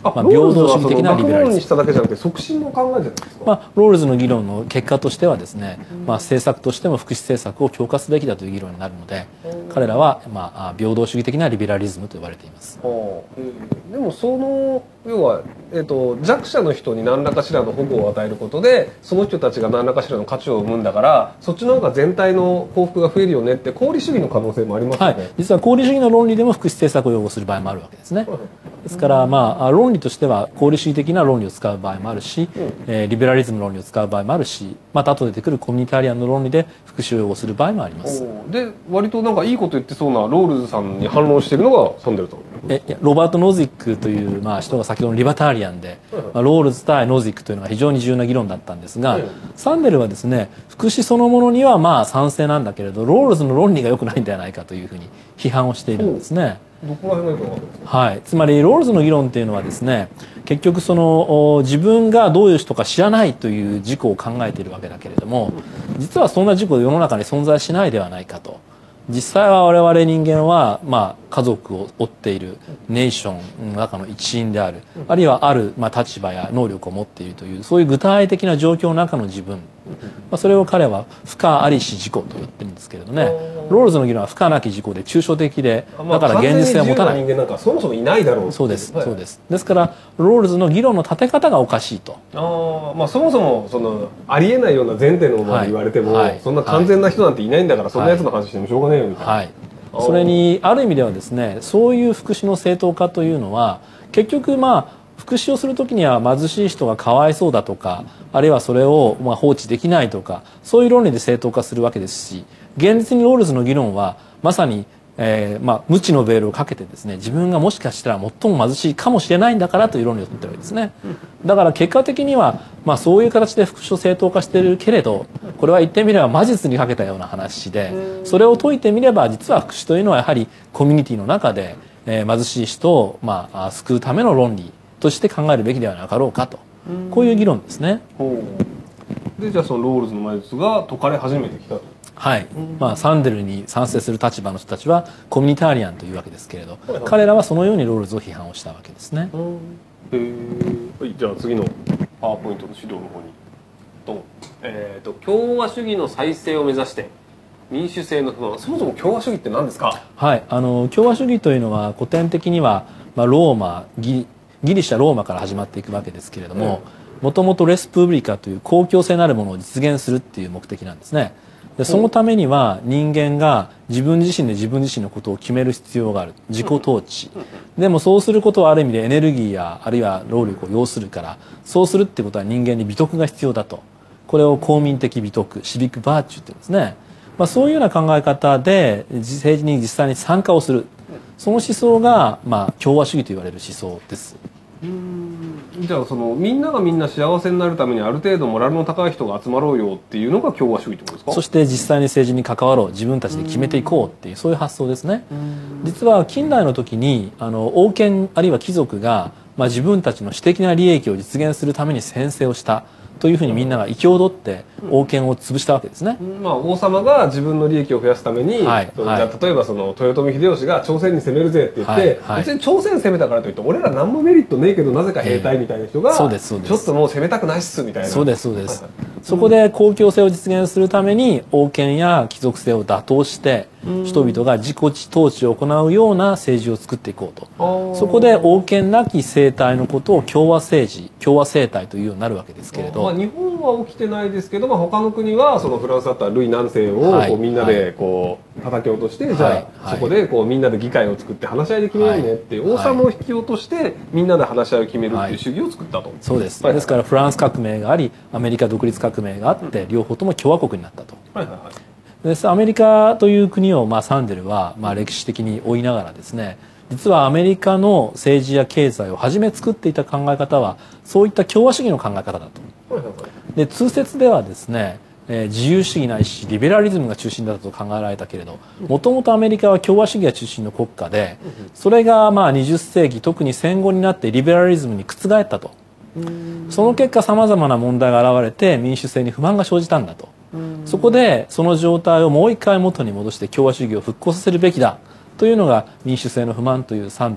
平等主義的なリベラリズム。 にしただけじゃなくて促進の考えじゃないですか。 ロールズの議論の結果としてはですね、政策としても福祉政策を強化すべきだという議論になるので、彼らは平等主義的なリベラリズムと呼ばれています。 でもその要は、弱者の人に何らかしらの保護を与えることでその人たちが何らかしらの価値を生むんだからそっちの方が全体の幸福が増えるよねって功利主義の可能性もありますよね。 実は功利主義の論理でも福祉政策を擁護する場合もあるわけですね。ですから論理としては功利主義的な論理を使う場合もあるし、リベラリズムの論理を使う場合もあるし、また後で出てくるコミュニタリアンの論理で福祉を擁護する場合もあります。 で割となんかいいこと言ってそうなロールズさんに反論しているのがサンデルさん。 ロバート・ノズィックという人が先ほどのリバタリアンで、ロールズ対ノズィックというのが非常に重要な議論だったんですが、サンデルはですね福祉そのものには賛成なんだけれどロールズの論理が良くないんではないかというふうに批判をしているんですね。 どこら辺がいいか分かるんですか？ つまりロールズの議論っていうのはですね結局自分がどういう人か知らないという事故を考えているわけだけれども、実はそんな事故世の中に存在しないではないかと。実際は我々人間は家族を追っているネーションの中の一員である、あるいはある立場や能力を持っているというそういう具体的な状況の中の自分、それを彼は不可ありし自己と言ってるんですけれどね。ロールズの議論は不可なき自己で抽象的で、だから現実性を持たない。 人間なんかそもそもいないだろう。 そうです、そうです。ですからロールズの議論の立て方がおかしいと。 そもそもありえないような前提のもので言われても、そんな完全な人なんていないんだから、そんなやつの話してもしょうがないよみたいな。 それにある意味ではですねそういう福祉の正当化というのは結局福祉をする時には貧しい人がかわいそうだとか、あるいはそれを放置できないとか、そういう論理で正当化するわけですし、現実にロールズの議論はまさに、無知のベールをかけてですね自分がもしかしたら最も貧しいかもしれないんだからという論理を取ってるわけですね。だから結果的にはそういう形で福祉を正当化しているけれど、これは言ってみれば魔術にかけたような話で、それを解いてみれば実は福祉というのはやはりコミュニティの中で、貧しい人を救うための論理として考えるべきではなかろうかと、こういう議論ですね。 でじゃあそのロールズの魔術が解かれ始めてきたと。 サンデルに賛成する立場の人たちはコミュニタリアンというわけですけれど、彼らはそのようにロールズを批判をしたわけですね。 じゃあ次のパワーポイントの資料の方に共和主義の再生を目指して民主制の不満。そもそも共和主義って何ですか？ 共和主義というのは古典的には、ローマギリシャローマから始まっていくわけですけれども、もともとレスプブリカという公共性なるものを実現するっていう目的なんですね。でそのためには人間が自分自身で自分自身のことを決める必要がある、自己統治。でもそうすることはある意味でエネルギーやあるいは労力を要するから、そうするってことは人間に美徳が必要だと。これを公民的美徳、シビックバーチューって言うんですね。そういうような考え方で政治に実際に参加をする、その思想が共和主義と言われる思想です。 じゃあみんながみんな幸せになるためにある程度モラルの高い人が集まろうよっていうのが共和主義ってことですか？ そして実際に政治に関わろう、自分たちで決めていこうっていうそういう発想ですね。実は近代の時に王権あるいは貴族が、自分たちの私的な利益を実現するために宣誓をしたというふうにみんなが憤踊って王権を潰したわけですね。 王様が自分の利益を増やすために、じゃあ例えば豊臣秀吉が朝鮮に攻めるぜって言って、別に朝鮮攻めたからといって俺ら何もメリットねえけどなぜか兵隊みたいな人が、ちょっともう攻めたくないっすみたいな。 そうですそうです。そこで公共性を実現するために王権や貴族性を打倒して人々が自己統治を行うような政治を作っていこうと。そこで王権なき政体のことを共和政治、共和政体というようになるわけですけれど、 日本は起きてないですけど、他の国はフランスだったらルイ何世をみんなで叩き落として、じゃあそこでみんなで議会を作って話し合いで決めようねって王様を引き落としてみんなで話し合いを決めるっていう主義を作ったと。 そうです。ですからフランス革命がありアメリカ独立革命があって両方とも共和国になったと。アメリカという国をサンデルは歴史的に追いながらですね、実はアメリカの政治や経済を初め作っていた考え方はそういった共和主義の考え方だと。で通説ではですね、自由主義ないしリベラリズムが中心だったと考えられたけれど、もともとアメリカは共和主義が中心の国家で、それが20世紀特に戦後になってリベラリズムに覆ったと。その結果さまざまな問題が現れて民主制に不満が生じたんだと。そこでその状態をもう一回元に戻して共和主義を復興させるべきだというのが民主制の不満というサンデルの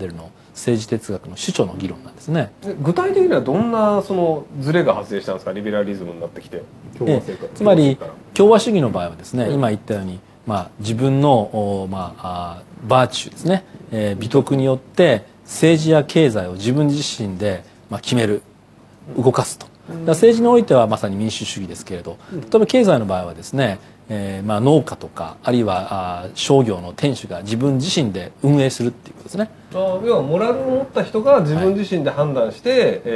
政治哲学の主張の議論なんですね。 具体的にはどんなそのズレが発生したんですか、リベラリズムになってきて。 つまり共和主義の場合はですね、今言ったように、自分の、バーチューですね、美徳によって政治や経済を自分自身で、決める、動かすと。政治においてはまさに民主主義ですけれど、例えば経済の場合はですね、農家とかあるいは商業の店主が自分自身で運営するっていうことですね。 要はモラルを持った人が自分自身で判断して、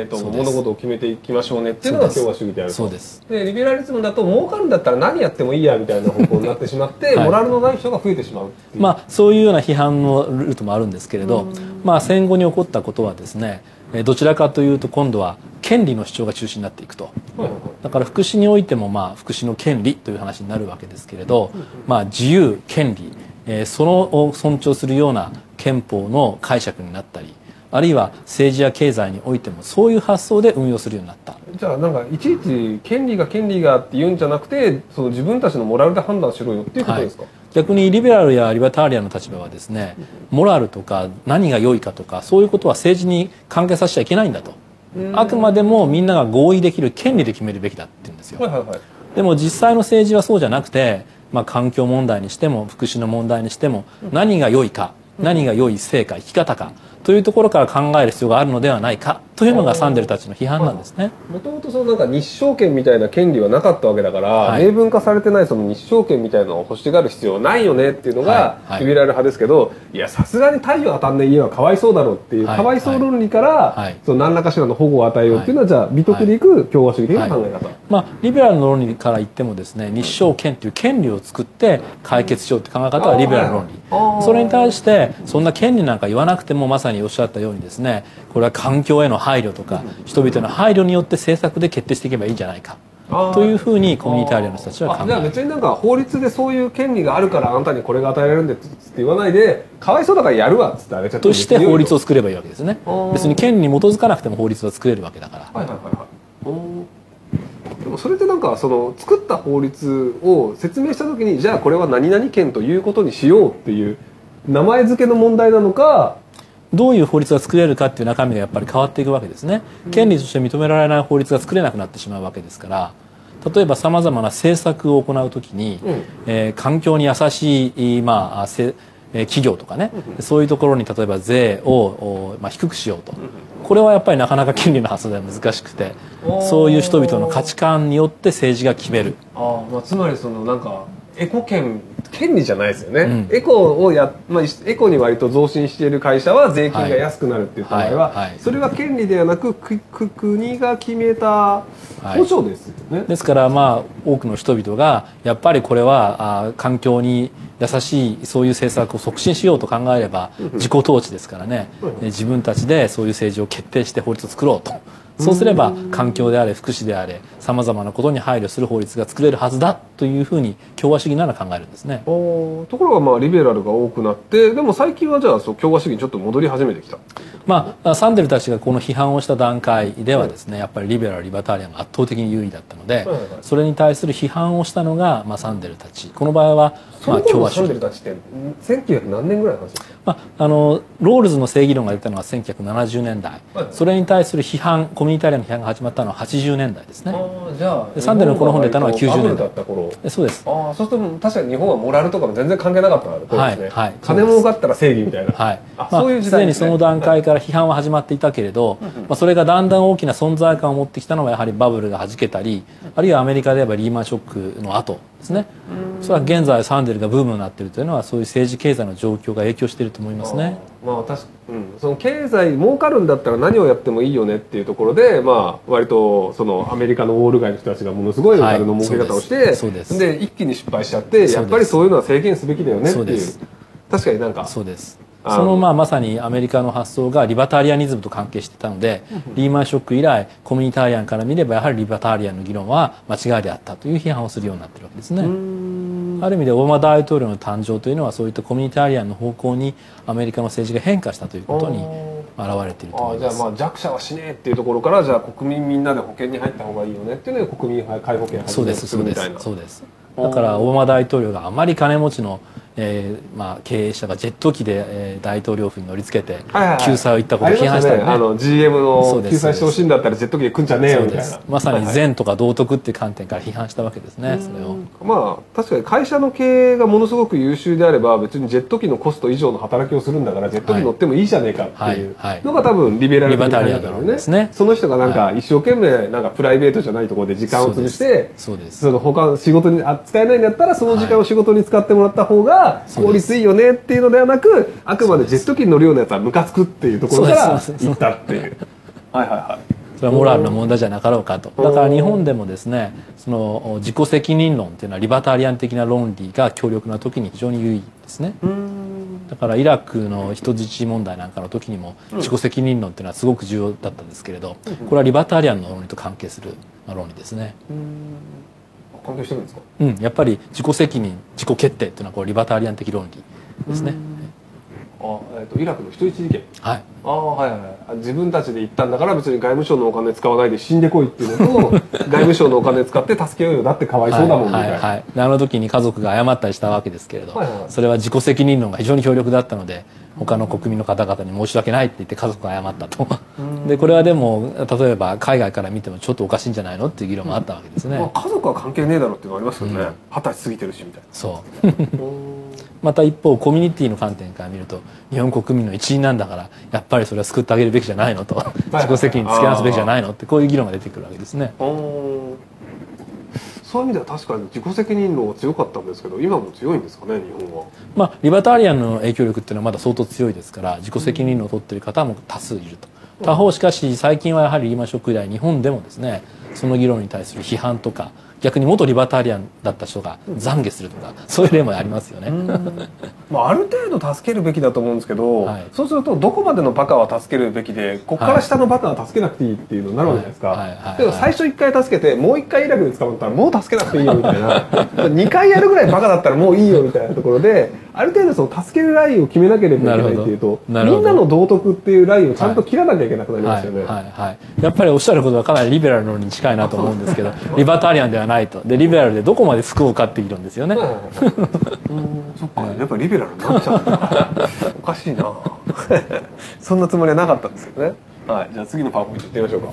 物事を決めていきましょうねっていうのが共和主義であると。 そうです。 でリベラリズムだと儲かるんだったら何やってもいいやみたいな方向になってしまって、モラルのない人が増えてしまうっていう。 そういうような批判のルートもあるんですけれど、戦後に起こったことはですね、どちらかというと今度は権利の主張が中心になっていくと。だから福祉においても福祉の権利という話になるわけですけれど、自由権利、そのを尊重するような憲法の解釈になったり、あるいは政治や経済においてもそういう発想で運用するようになった。 じゃあなんかいちいち権利がって言うんじゃなくて、その自分たちのモラルで判断しろよっていうことですか。 逆にリベラルやリバタリアンの立場はですね、モラルとか何が良いかとかそういうことは政治に関係させちゃいけないんだと。あくまでもみんなが合意できる権利で決めるべきだって言うんですよ。でも実際の政治はそうじゃなくて、環境問題にしても福祉の問題にしても何が良いか、何が良い成果、生き方かというところから考える必要があるのではないかというのがサンデルたちの批判なんですね。 もともとそのなんか日照権みたいな権利はなかったわけだから、明文化されてないその日照権みたいなのを欲しがる必要はないよねっていうのがリベラル派ですけど、いやさすがに太陽当たんない家はかわいそうだろうっていうかわいそう論理からその何らかしらの保護を与えようっていうのは、じゃあ美徳でいく共和主義的な考え方。 リベラルの論理から言ってもですね、日照権という権利を作って解決しようって考え方はリベラル論理。それに対してそんな権利なんか言わなくても、まさにおっしゃったようにですね、これは環境への配慮とか人々の配慮によって政策で決定していけばいいんじゃないかというふうにコミュニタリアンの人たちは考える。 じゃあ別になんか法律でそういう権利があるからあなたにこれが与えられるんでって言わないで、かわいそうだからやるわっつってあれちゃってとして法律を作ればいいわけですね。別に権利に基づかなくても法律は作れるわけだから。 でもそれってなんかその作った法律を説明した時に、じゃあこれは何々権ということにしようっていう名前付けの問題なのか、 どういう法律が作れるかっていう中身がやっぱり変わっていくわけですね。権利として認められない法律が作れなくなってしまうわけですから、例えばさまざまな政策を行うときに、環境に優しい、企業とかね、そういうところに例えば税を、低くしようと。これはやっぱりなかなか権利の発想では難しくて、そういう人々の価値観によって政治が決める。 つまりそのなんかエコ権利じゃないですよね。エコをエコに割と増進している会社は税金が安くなるっていう場合は、それは権利ではなく国が決めた補助ですよね。 ですから多くの人々がやっぱりこれは環境に優しいそういう政策を促進しようと考えれば自己統治ですからね、自分たちでそういう政治を決定して法律を作ろうと。そうすれば環境であれ福祉であれさまざまなことに配慮する法律が作れるはずだというふうに共和主義なら考えるんですね。 ところがリベラルが多くなって、でも最近はじゃあ共和主義にちょっと戻り始めてきた。 サンデルたちがこの批判をした段階ではですね、やっぱりリベラルリバタリアンが圧倒的に優位だったので、それに対する批判をしたのがサンデルたち。この場合は共和主義。サンデルたちって1900何年ぐらいの話ですか。 ロールズの正義論が出たのは1970年代、それに対する批判、コミュニタリアンの批判が始まったのは80年代ですね。でサンデルのこの本出たのは90年代。そうです。 そうすると確かに日本はモラルとかも全然関係なかったからですね。金儲かったら正義みたいな。そういう時代ですね。すでにその段階から批判は始まっていたけれど、それがだんだん大きな存在感を持ってきたのはやはりバブルが弾けたり、あるいはアメリカで言えばリーマンショックの後ですね。それは現在サンデルがブームになっているというのはそういう政治経済の状況が影響していると思いますね。その経済儲かるんだったら何をやってもいいよねっていうところで、割とそのアメリカのウォール街の人たちがものすごいお金の儲け方をして、で一気に失敗しちゃって、やっぱりそういうのは制限すべきだよねっていう。確かになんかそうです。そのまさにアメリカの発想がリバタリアニズムと関係していたので、リーマンショック以来コミュニタリアンから見ればやはりリバタリアンの議論は間違いであったという批判をするようになっているわけですね。ある意味でオバマ大統領の誕生というのはそういったコミュニタリアンの方向にアメリカの政治が変化したということに現れていると思います。 じゃあ弱者は死ねえっていうところから、じゃあ国民みんなで保険に入った方がいいよねっていうので国民皆保険を始めるみたいな。 そうです。だからオバマ大統領があまり金持ちの経営者がジェット機で、大統領府に乗り付けて救済を言ったことを批判したりね、 GM の救済してほしいんだったらジェット機で来んじゃねえよみたいな、 まさに善とか道徳っていう観点から批判したわけですね。それをまあ確かに会社の経営がものすごく優秀であれば別にジェット機のコスト以上の働きをするんだからジェット機乗ってもいいじゃねえかっていうのが多分リベラル的な考えだろうね。その人がなんか一生懸命なんかプライベートじゃないところで時間を潰してその他の仕事に使えないんだったらその時間を仕事に使ってもらった方が効率いいよねっていうのではなく、あくまでジェット機に乗るようなやつはムカつくっていうところから言ったっていう。はいはいはい。 それはモラルの問題じゃなかろうかと。だから日本でもですね、その自己責任論っていうのはリバタリアン的な論理が強力な時に非常に優位ですね。だからイラクの人質問題なんかの時にも自己責任論っていうのはすごく重要だったんですけれど、これはリバタリアンの論理と関係する論理ですね。 関係してるんですか？ やっぱり自己責任自己決定っていうのはこうリバタリアン的論理ですね。 イラクの人質事件。はい。はいはい。自分たちで行ったんだから別に外務省のお金使わないで死んでこいっていうのと外務省のお金使って助けようよだってかわいそうだもんみたいな。はい。 であの時に家族が謝ったりしたわけですけれど、それは自己責任論が非常に強力だったので他の国民の方々に申し訳ないって言って家族が謝ったと。でこれはでも例えば海外から見てもちょっとおかしいんじゃないのっていう議論もあったわけですね。 家族は関係ねえだろっていうのありますよね。20歳過ぎてるしみたいな。 そう。また一方コミュニティの観点から見ると日本国民の一員なんだからやっぱりそれは救ってあげるべきじゃないのと自己責任つけなすべきじゃないのってこういう議論が出てくるわけですね。 そういう意味では確かに自己責任論は強かったんですけど今も強いんですかね日本は。 リバタリアンの影響力っていうのはまだ相当強いですから自己責任論を取っている方も多数いると。他方しかし最近はやはりリーマンショック以来日本でもですねその議論に対する批判とか逆に元リバタリアンだった人が懺悔するとかそういう例もありますよね。 ある程度助けるべきだと思うんですけど、そうするとどこまでのバカは助けるべきでここから下のバカは助けなくていいっていうのになるわけじゃないですか。でも最初1回助けてもう1回イラクで捕まったらもう助けなくていいよみたいな2回やるぐらいバカだったらもういいよみたいなところである程度その助けるラインを決めなければいけないっていうとみんなの道徳っていうラインをちゃんと切らなきゃいけなくなりますよね。 やっぱりおっしゃることはかなりリベラルの論に近いなと思うんですけどリバタリアンではないと。でリベラルでどこまで救おうかっていう議論ですよね。 そっか、やっぱりリベラルになっちゃうんだ。おかしいな。そんなつもりはなかったんですけどね。はい、じゃあ次のパワーポイントいってみましょうか。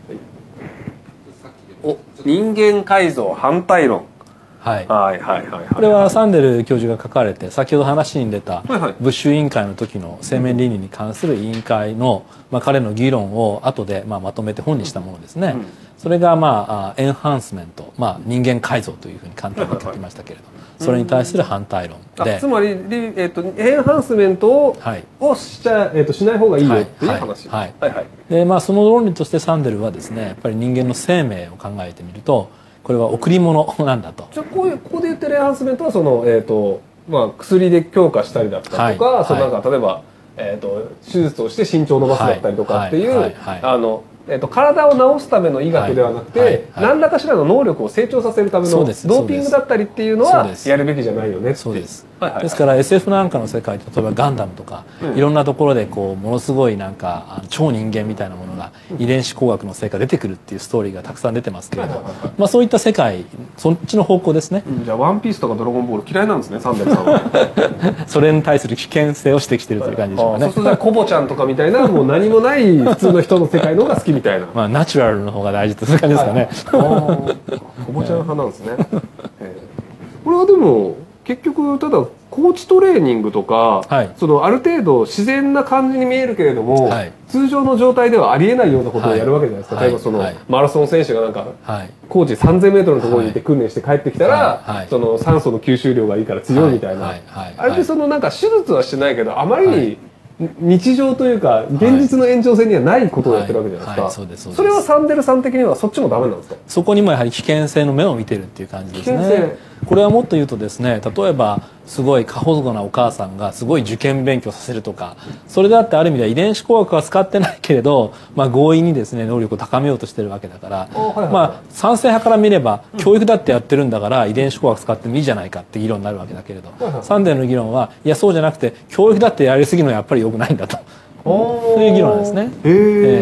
お、人間改造反対論。 はい、これはサンデル教授が書かれて先ほど話に出たブッシュ委員会の時の生命倫理に関する委員会の、彼の議論を後でまとめて本にしたものですね。それがエンハンスメント、人間改造というふうに簡単に書きましたけれど、それに対する反対論で、 つまり、エンハンスメントをしない方がいいよっていう話。 でその論理としてサンデルはですねやっぱり人間の生命を考えてみるとこれは贈り物なんだと。 じゃあここで言ってるエンハンスメントはその、薬で強化したりだったりとか、そのなんか例えば、手術をして身長を伸ばすだったりとかっていう体を治すための医学ではなくて何らかしらの能力を成長させるためのドーピングだったりっていうのはやるべきじゃないよねっていう。 そうです。ですから SF なんかの世界で例えばガンダムとかいろんなところでこうものすごいなんか超人間みたいなものが遺伝子工学の成果出てくるっていうストーリーがたくさん出てますけれど、そういった世界そっちの方向ですね。 じゃあワンピースとかドラゴンボール嫌いなんですねサンデルさんは。 それに対する危険性を指摘しているという感じでしょうかね。 そうするとコボちゃんとかみたいなもう何もない普通の人の世界の方が好きみたいな。 ナチュラルの方が大事という感じですかね。 コボちゃん派なんですね。これはでも結局ただコーチトレーニングとか、そのある程度自然な感じに見えるけれども、通常の状態ではありえないようなことをやるわけじゃないですか。例えばそのマラソン選手がなんかコーチ 3000m のところにいて訓練して帰ってきたら、その酸素の吸収量がいいから強いみたいな、あれでそのなんか手術はしてないけどあまりに日常というか現実の延長線にはないことをやってるわけじゃないですか。それはサンデルさん的にはそっちもダメなんですか？ そこにもやはり危険性の目を見てるっていう感じですね。これはもっと言うとですね例えばすごい過保護なお母さんがすごい受験勉強させるとかそれだってある意味では遺伝子工学は使ってないけれど、強引にですね能力を高めようとしてるわけだから賛成派から見れば教育だってやってるんだから遺伝子工学使ってもいいじゃないかって議論になるわけだけれど、サンデルの議論はいやそうじゃなくて教育だってやりすぎるのはやっぱり良くないんだとそういう議論なんですね。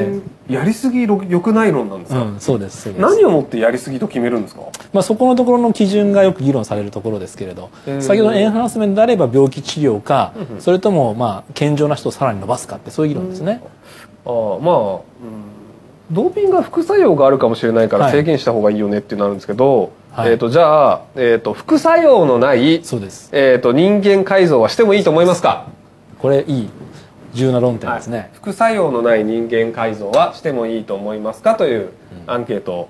やりすぎ良くない論なんですか？ そうです、そうです。 何をもってやりすぎと決めるんですか？ そこのところの基準がよく議論されるところですけれど、先ほどのエンハンスメントであれば病気治療か、それとも健常な人をさらに伸ばすかってそういう議論ですね。 ドーピングは副作用があるかもしれないから制限した方がいいよねってなるんですけど、じゃあ、副作用のない、 そうです。 人間改造はしてもいいと思いますか？ これいい重要な論点ですね、 副作用のない人間改造はしてもいいと思いますかというアンケート。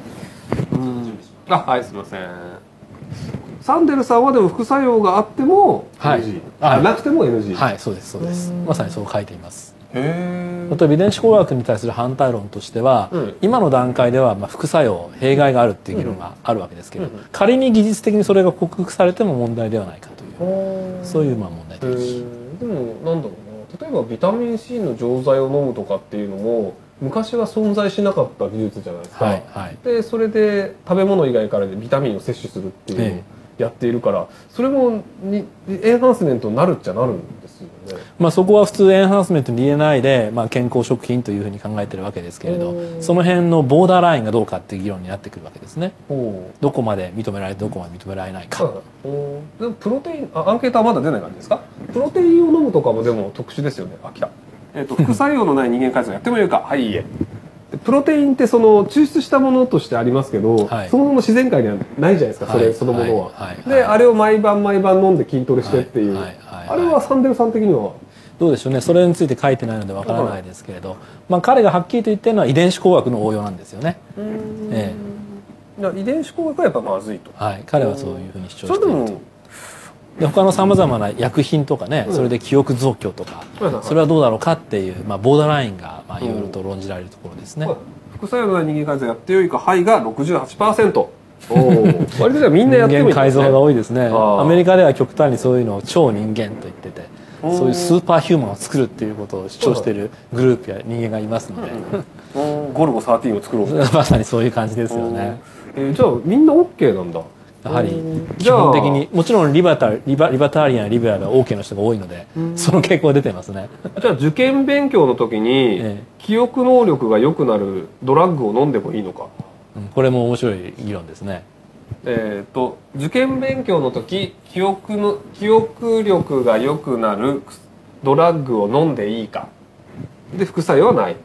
はい、すみません。サンデルさんはでも副作用があっても NG、なくても NG。 はい、そうです、そうです。まさにそう書いています。 例えば遺伝子工学に対する反対論としては、今の段階では副作用弊害があるっていう議論があるわけですけど、仮に技術的にそれが克服されても問題ではないかというそういう問題です。 でもなんだろうな、例えばビタミン C の錠剤を飲むとかっていうのも昔は存在しなかった技術じゃないですか、でそれで食べ物以外からでビタミンを摂取するっていうのをやっているから、それもエンハンスメントになるっちゃなるんですよね。 そこは普通エンハンスメントに入れないで、健康食品というふうに考えてるわけですけれど、その辺のボーダーラインがどうかっていう議論になってくるわけですね。どこまで認められてどこまで認められないか。 でもプロテインアンケートはまだ出ない感じですか？プロテインを飲むとかもでも特殊ですよね。来た。副作用のない人間改造やってもいいか。はい、いいえ。プロテインってその抽出したものとしてありますけど、そのまま自然界にはないじゃないですか、それそのものは。であれを毎晩毎晩飲んで筋トレしてっていう、あれはサンデルさん的にはどうでしょうね。それについて書いてないのでわからないですけれど、彼がはっきりと言ってるのは遺伝子工学の応用なんですよね。 遺伝子工学はやっぱまずいと。 彼はそういうふうに主張していると。で他のさまざまな薬品とかね、それで記憶増強とか、それはどうだろうかっていう、ボーダーラインがいろいろと論じられるところですね。 副作用のない人間改造やってよいか、はいが 68%。割とみんなやってもいいですね。 人間改造が多いですね。アメリカでは極端にそういうのを超人間と言ってて、そういうスーパーヒューマンを作るっていうことを主張しているグループや人間がいますので、 ゴルゴ13を作ろう。 まさにそういう感じですよね。 じゃあみんな OK なんだ。 やはり基本的にもちろんリバタリアンリベラルは OK の人が多いので、その傾向が出てますね。 じゃあ受験勉強の時に記憶能力が良くなるドラッグを飲んでもいいのか。 これも面白い議論ですね。 受験勉強の時記憶力が良くなるドラッグを飲んでいいかで副作用はないと。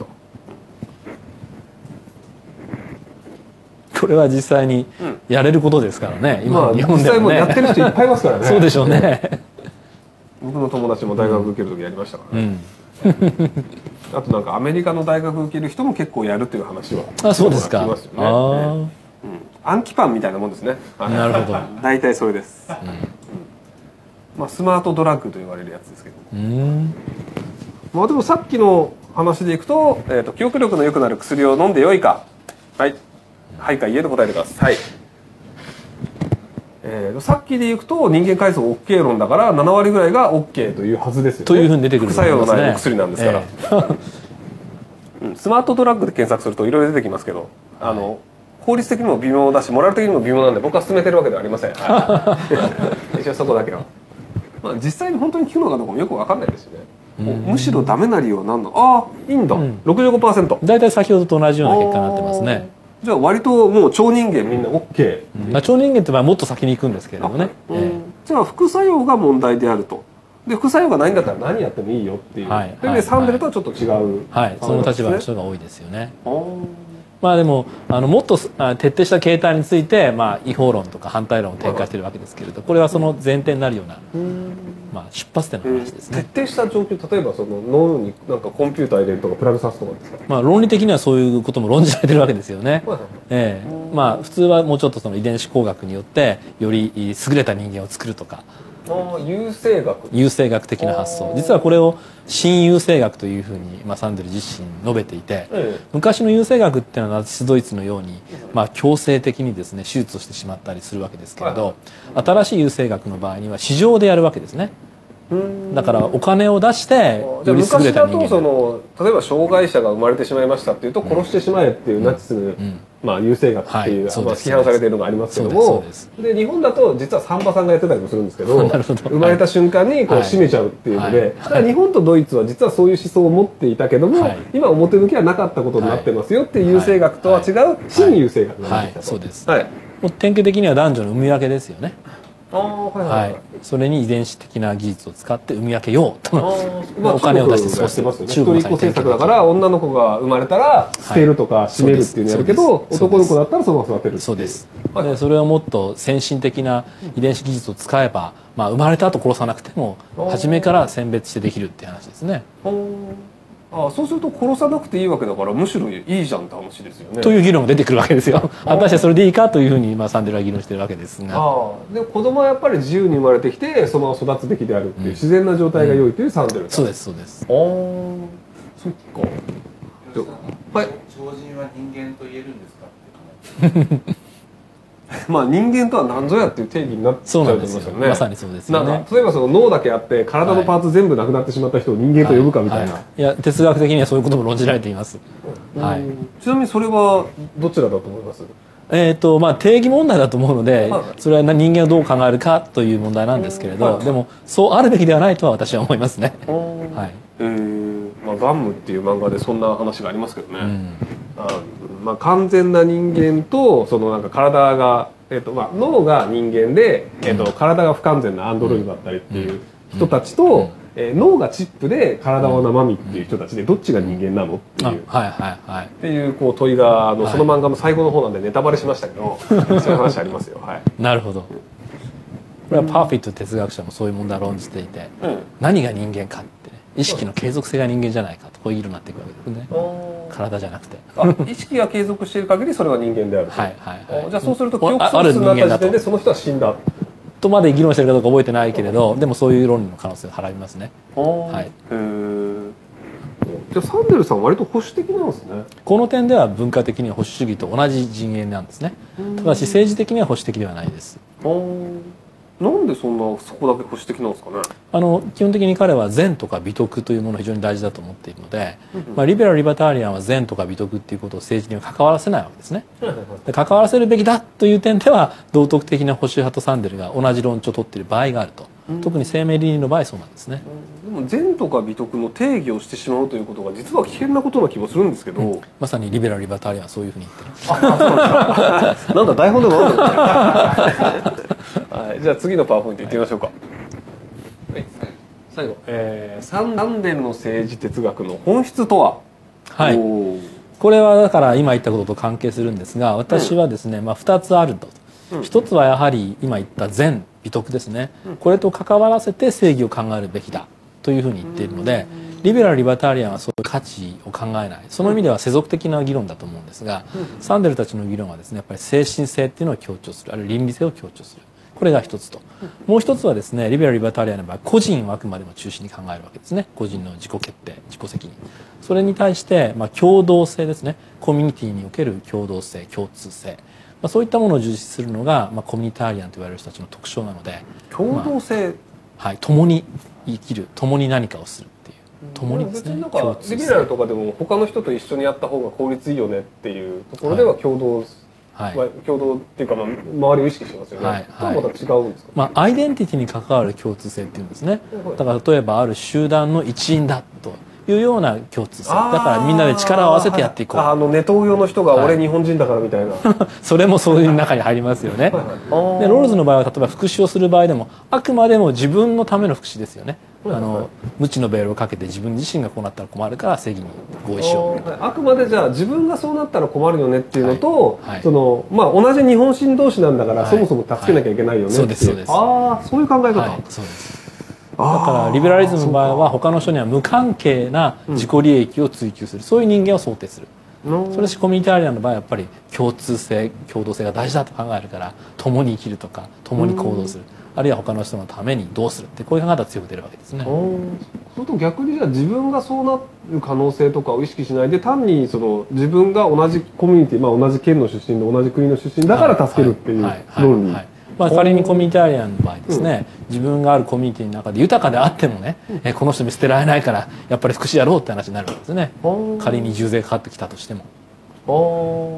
これは実際にやれることですからね。今日本でもね、 実際もやってる人いっぱいいますからね。 そうでしょうね。 僕の友達も大学受ける時やりましたからね。あとなんかアメリカの大学受ける人も結構やるっていう話はそうですか。 暗記パンみたいなもんですね。 なるほど。 大体それです。スマートドラッグと言われるやつですけど。でもさっきの話でいくと、記憶力の良くなる薬を飲んでよいか。はいかいいえで答えてください。さっきでいくと人間改造 OK 論だから7割ぐらいが OK というはずですよね。 というふうに出てくる副作用のないお薬なんですから。スマートドラッグで検索するといろいろ出てきますけど、法律的にも微妙だしモラル的にも微妙なんで僕は勧めてるわけではありません。一応そこだけは。実際に本当に効くのかどうかもよく分かんないですよね。むしろダメな理由は何だ。いいんだ。65%。 大体先ほどと同じような結果になってますね。 じゃあ割ともう超人間みんな OK。 超人間ってもっと先に行くんですけれどもね。 じゃあ副作用が問題であると。で副作用がないんだったら何やってもいいよっていう。でサンデルとはちょっと違う。 その立場の人が多いですよね。でももっと徹底した形態について違法論とか反対論を展開しているわけですけれど、これはその前提になるような出発点の話ですね。 徹底した状況、例えばその脳になんかコンピューター入れるとかプラグ挿すとかですか。 論理的にはそういうことも論じられてるわけですよね。普通はもうちょっとその遺伝子工学によってより優れた人間を作るとか。 優生学的な発想。実はこれを新優生学というふうにサンデル自身述べていて、昔の優生学っていうのはナチスドイツのように強制的にですね手術をしてしまったりするわけですけれど、新しい優生学の場合には市場でやるわけですね。だからお金を出してより優れた人間。 昔だと例えば障害者が生まれてしまいましたっていうと殺してしまえっていうナチス優生学っていう、批判されているのがありますけども、で日本だと実は産婆さんがやってたりもするんですけど生まれた瞬間にこう閉めちゃうっていうので、だから日本とドイツは実はそういう思想を持っていたけども、今表向きはなかったことになってますよっていう優生学とは違う新優生学が出てきたと。 そうです。もう典型的には男女の産み分けですよね。それに遺伝子的な技術を使って産み分けようとお金を出してそうしてますよね。 一人っ子政策だから女の子が生まれたら捨てるとか閉めるっていうのやるけど、男の子だったらそのまま育てる。 そうです。でそれをもっと先進的な遺伝子技術を使えば、生まれた後殺さなくても初めから選別してできるっていう話ですね。 そうすると殺さなくていいわけだからむしろいいじゃんって話ですよね。 という議論が出てくるわけですよ。果たしてそれでいいかというふうにサンデルは議論してるわけですが。 で子供はやっぱり自由に生まれてきてそのまま育つべきであるっていう自然な状態が良いというサンデル。 そうですそうです。 そっか。 はい。超人は人間と言えるんですかって。 人間とは何ぞやっていう定義になっちゃうと思いますよね。 まさにそうですよね。 例えばその脳だけあって体のパーツ全部なくなってしまった人を人間と呼ぶかみたいな。 いや哲学的にはそういうことも論じられています。 ちなみにそれはどちらだと思います？ 定義問題だと思うので、それは人間をどう考えるかという問題なんですけれど、でもそうあるべきではないとは私は思いますね。 ガンムっていう漫画でそんな話がありますけどね。完全な人間とそのなんか体が、脳が人間で、体が不完全なアンドロイドだったりっていう人たちと、脳がチップで体は生身っていう人たちでどっちが人間なのっていうっていうこう問いがその漫画の最後の方なんでネタバレしましたけどそういう話ありますよ。 なるほど。これはパーフィット哲学者もそういう問題を論じていて、何が人間かってね、意識の継続性が人間じゃないかとこういう議論になっていくわけですね。体じゃなくて意識が継続している限りそれは人間である。じゃあそうすると記憶喪失になった時点でその人は死んだとまで議論してるかどうか覚えてないけれど、でもそういう論理の可能性をはらみますね。 じゃあサンデルさんは割と保守的なんですね。 この点では文化的には保守主義と同じ陣営なんですね。ただし政治的には保守的ではないです。 なんでそこだけ保守的なんですかね。 基本的に彼は善とか美徳というものを非常に大事だと思っているので、リベラル・リバタリアンは善とか美徳っていうことを政治には関わらせないわけですね。で関わらせるべきだという点では道徳的な保守派とサンデルが同じ論調を取っている場合があると。特に生命倫理の場合そうなんですね。 でも善とか美徳の定義をしてしまうということが実は危険なことな気もするんですけど、 まさにリベラル・リバタリアンはそういうふうに言ってる。 なんだ台本でもあるのじゃあ次のパワーポイントいってみましょうか。最後、サンデルの政治哲学の本質とは。 これはだから今言ったことと関係するんですが、私はですね、2つあると。一つはやはり今言った善美徳ですね、これと関わらせて正義を考えるべきだというふうに言っているので、リベラル・リバタリアンはそういう価値を考えない、その意味では世俗的な議論だと思うんですが、サンデルたちの議論はですねやっぱり精神性っていうのを強調する、あるいは倫理性を強調する、これが一つと、もう一つはですねリベラル・リバタリアンの場合個人をあくまでも中心に考えるわけですね。個人の自己決定自己責任、それに対して共同性ですね、コミュニティにおける共同性共通性、そういったものを重視するのが、コミュニタリアンと言われる人たちの特徴なので、 共同性、 共に生きる、共に何かをするっていう、共にですね。 なんかリベラルとかでも他の人と一緒にやった方が効率いいよねっていうところでは共同、共同っていうか周りを意識しますよね。とはまた違うんですか。 アイデンティティに関わる共通性っていうんですね。だから例えばある集団の一員だというような共通性だからみんなで力を合わせてやっていこう。 ネトウヨの人が俺日本人だからみたいな、 それもそういう中に入りますよね。でロールズの場合は例えば福祉をする場合でもあくまでも自分のための福祉ですよね。無知のベールをかけて自分自身がこうなったら困るから正義に合意しよう。 あくまでじゃあ自分がそうなったら困るよねっていうのと、同じ日本人同士なんだからそもそも助けなきゃいけないよねっていう、そういう考え方。 そうです。だからリベラリズムの場合は他の人には無関係な自己利益を追求する、そういう人間を想定する。それしコミュニタリアンの場合はやっぱり共通性共同性が大事だと考えるから共に生きるとか共に行動する、あるいは他の人のためにどうするってこういう考え方が強く出るわけですね。 それと逆にじゃあ自分がそうなる可能性とかを意識しないで単に自分が同じコミュニティ、同じ県の出身で同じ国の出身だから助けるっていう論理。 仮にコミュニタリアンの場合ですね、自分があるコミュニティの中で豊かであってもね、この人見捨てられないからやっぱり福祉やろうって話になるわけですね。仮に重税かかってきたとしても。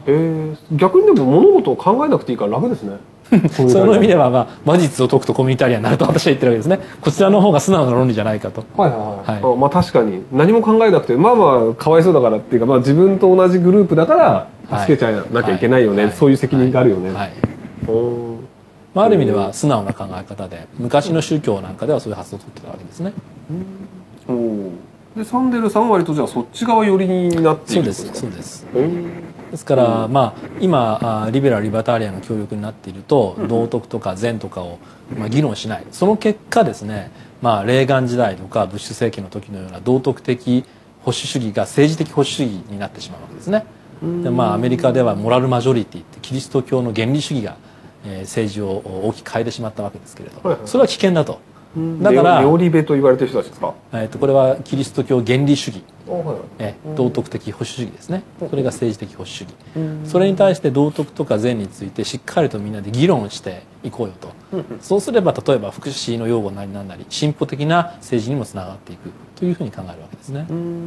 逆にでも物事を考えなくていいから楽ですね。 その意味では、魔術を解くとコミュニタリアンになると私は言ってるわけですね。こちらの方が素直な論理じゃないかと。 確かに何も考えなくてかわいそうだからっていうか、自分と同じグループだから助けちゃなきゃいけないよね、そういう責任があるよね。 ある意味では素直な考え方で、昔の宗教なんかではそういう発想を取ってたわけですね。 でサンデルさんは割とじゃあそっち側寄りになっているんですか？ そうです。ですから、今リベラル・リバタリアンが強力になっていると、道徳とか善とかを議論しない。その結果ですね、レーガン時代とかブッシュ政権の時のような道徳的保守主義が政治的保守主義になってしまうわけですね。でアメリカではモラルマジョリティってキリスト教の原理主義が政治を大きく変えてしまってしまったわけですけれど、それは危険だと。 だからネオリベと言われてる人たちですか？ これはキリスト教原理主義、道徳的保守主義ですね。それが政治的保守主義。それに対して道徳とか善についてしっかりとみんなで議論していこうよと。そうすれば例えば福祉の用語なりなんなり進歩的な政治にもつながっていくというふうに考えるわけですね。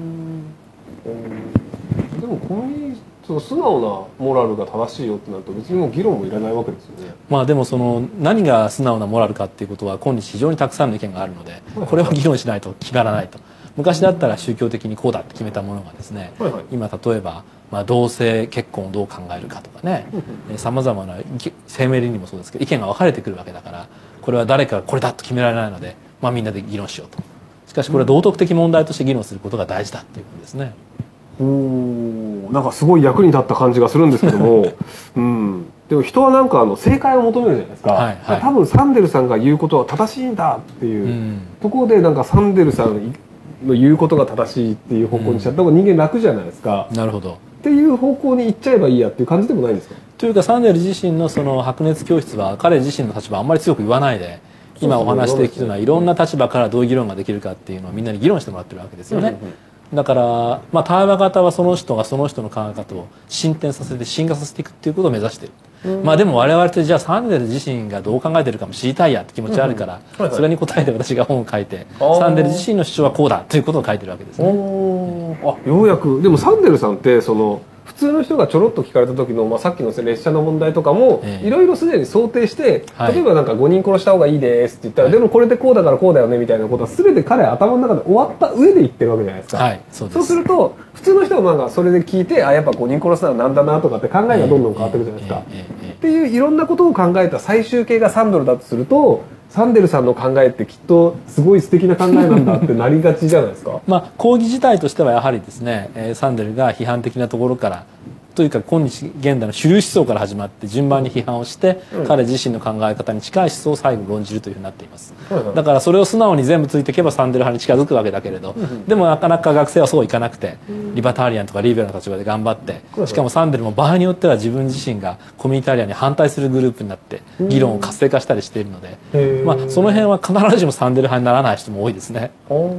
でもこの素直なモラルが正しいよってなると別にもう議論もいらないわけですよね。 でも何が素直なモラルかっていうことは今日非常にたくさんの意見があるので、これは議論しないと決まらないと。昔だったら宗教的にこうだって決めたものがですね、今例えば同性結婚をどう考えるかとかね、さまざまな生命倫理もそうですけど意見が分かれてくるわけだから、これは誰かがこれだと決められないので、みんなで議論しようと。しかしこれは道徳的問題として議論することが大事だっていうことですね。 なんかすごい役に立った感じがするんですけども、でも人はなんか正解を求めるじゃないですか。多分サンデルさんが言うことは正しいんだっていうところで、なんかサンデルさんの言うことが正しいっていう方向にしちゃった方が人間楽じゃないですか。 なるほど。 っていう方向に行っちゃえばいいやっていう感じでもないんですか？ というかサンデル自身のその白熱教室は彼自身の立場をあんまり強く言わないで、今お話してきたのはいろんな立場からどういう議論ができるかっていうのをみんなに議論してもらってるわけですよね。だから対話型はその人がその人の考え方を進展させて進化させていくっていうことを目指している。でも我々ってじゃあサンデル自身がどう考えてるかも知りたいやって気持ちあるから、それに応えて私が本を書いて、サンデル自身の主張はこうだということを書いてるわけですね。 ようやくでもサンデルさんって普通の人がちょろっと聞かれた時の、さっきの列車の問題とかもいろいろすでに想定して、例えばなんか5人殺した方がいいですって言ったら、でもこれでこうだからこうだよねみたいなことは全て彼頭の中で終わった上で言ってるわけじゃないですか。そうすると普通の人はなんかそれで聞いて、やっぱ5人殺すのはなんだなとかって考えがどんどん変わってくるじゃないですか。っていういろんなことを考えた最終形がサンドルだとすると、サンデルさんの考えってきっとすごい素敵な考えなんだってなりがちじゃないですか。 講義自体としてはやはりですね、サンデルが批判的なところからというか今日現代の主流思想から始まって順番に批判をして、彼自身の考え方に近い思想を最後論じるというふうになっています。だからそれを素直に全部ついていけばサンデル派に近づくわけだけれど、でもなかなか学生はそういかなくて、リバタリアンとかリベラルな立場で頑張って、しかもサンデルも場合によっては自分自身がコミュニタリアンに反対するグループになって議論を活性化したりしているので、その辺は必ずしもサンデル派にならない人も多いですね。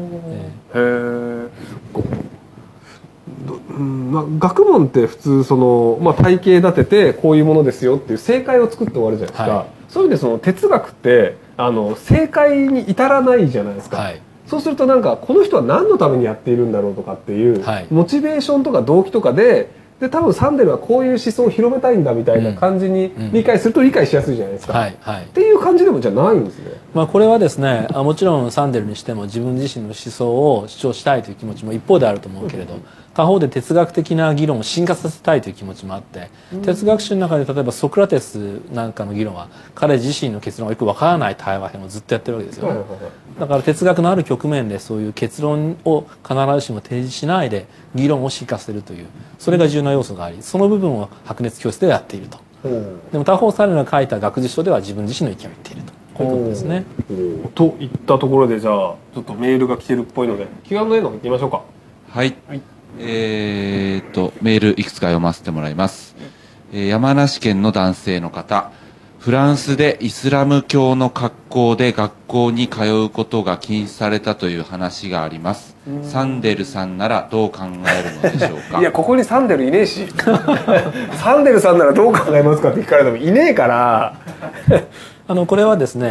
学問って普通体系立ててこういうものですよっていう正解を作って終わるじゃないですか。そういう意味で哲学って正解に至らないじゃないですか。そうするとなんかこの人は何のためにやっているんだろうとかっていうモチベーションとか動機とかで多分サンデルはこういう思想を広めたいんだみたいな感じに理解すると理解しやすいじゃないですか。っていう感じでもじゃないんですね。 これはですね、もちろんサンデルにしても自分自身の思想を主張したいという気持ちも一方であると思うけれど、他方で哲学的な議論を進化させたいという気持ちもあって、哲学史の中で例えばソクラテスなんかの議論は彼自身の結論がよくわからない対話編をずっとやってるわけですよね。だから哲学のある局面でそういう結論を必ずしも提示しないで議論を進化させるという、それが重要な要素があり、その部分を白熱教室でやっていると。でも他方サンデルが書いた学術書では自分自身の意見を言っていると。こういうことですね。 といったところで、じゃあちょっとメールが来てるっぽいので Q&A の方行きましょうか。 はい、メールいくつか読ませてもらいます。山梨県の男性の方、フランスでイスラム教の格好で学校に通うことが禁止されたという話があります。サンデルさんならどう考えるのでしょうか。 いや、ここにサンデルいねえしサンデルさんならどう考えますかって聞かれてもいねえからこれはですね、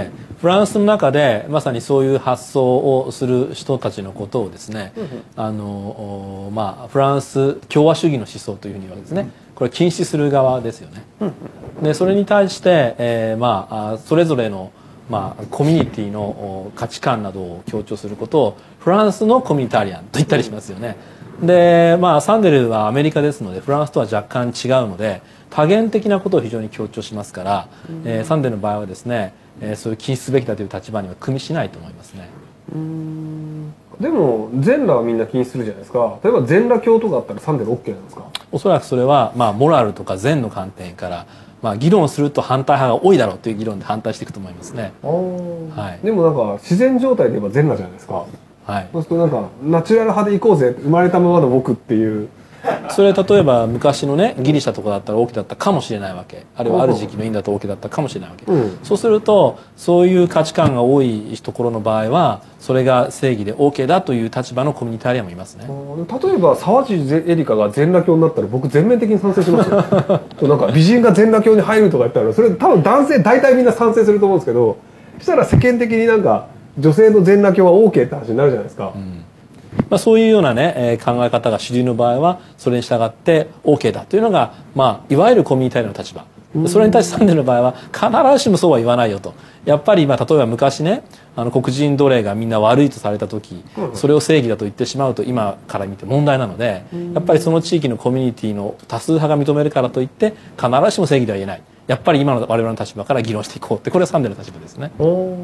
フランスの中でまさにそういう発想をする人たちのことをですね、フランス共和主義の思想というふうに言うわけですね。これ禁止する側ですよね。でそれに対して、それぞれのコミュニティの価値観などを強調することをフランスのコミュニタリアンと言ったりしますよね。でサンデルはアメリカですのでフランスとは若干違うので多元的なことを非常に強調しますから、サンデルの場合はですね、そういう禁止すべきだという立場には組みしないと思いますね。 でも全裸はみんな禁止するじゃないですか。例えば全裸教とかあったらサンデル OK なんですか？ おそらくそれはモラルとか善の観点から議論すると反対派が多いだろうという議論で反対していくと思いますね。 はい、でもなんか自然状態で言えば全裸じゃないですか。 はい、 そうするとなんかナチュラル派で行こうぜ、生まれたままの僕っていう。 それ例えば昔のねギリシャとかだったら OK だったかもしれないわけ、あるいはある時期のインドだと OK だったかもしれないわけ、そうするとそういう価値観が多いところの場合はそれが正義で OK だという立場のコミュニタリアンもいますね。 例えば沢地エリカが全裸教になったら僕全面的に賛成しますよなんか美人が全裸教に入るとか言ったらそれ多分男性大体みんな賛成すると思うんですけど、そしたら世間的になんか女性の全裸教は OK って話になるじゃないですか。 そういうようなね、考え方が主流の場合はそれに従って OK だというのが、いわゆるコミュニタリアの立場。それに対してサンデルの場合は必ずしもそうは言わないよと。やっぱり例えば昔ね黒人奴隷がみんな悪いとされた時、それを正義だと言ってしまうと今から見て問題なので、やっぱりその地域のコミュニティの多数派が認めるからといって必ずしも正義では言えない。やっぱり今の我々の立場から議論していこうって、これはサンデルの立場ですね。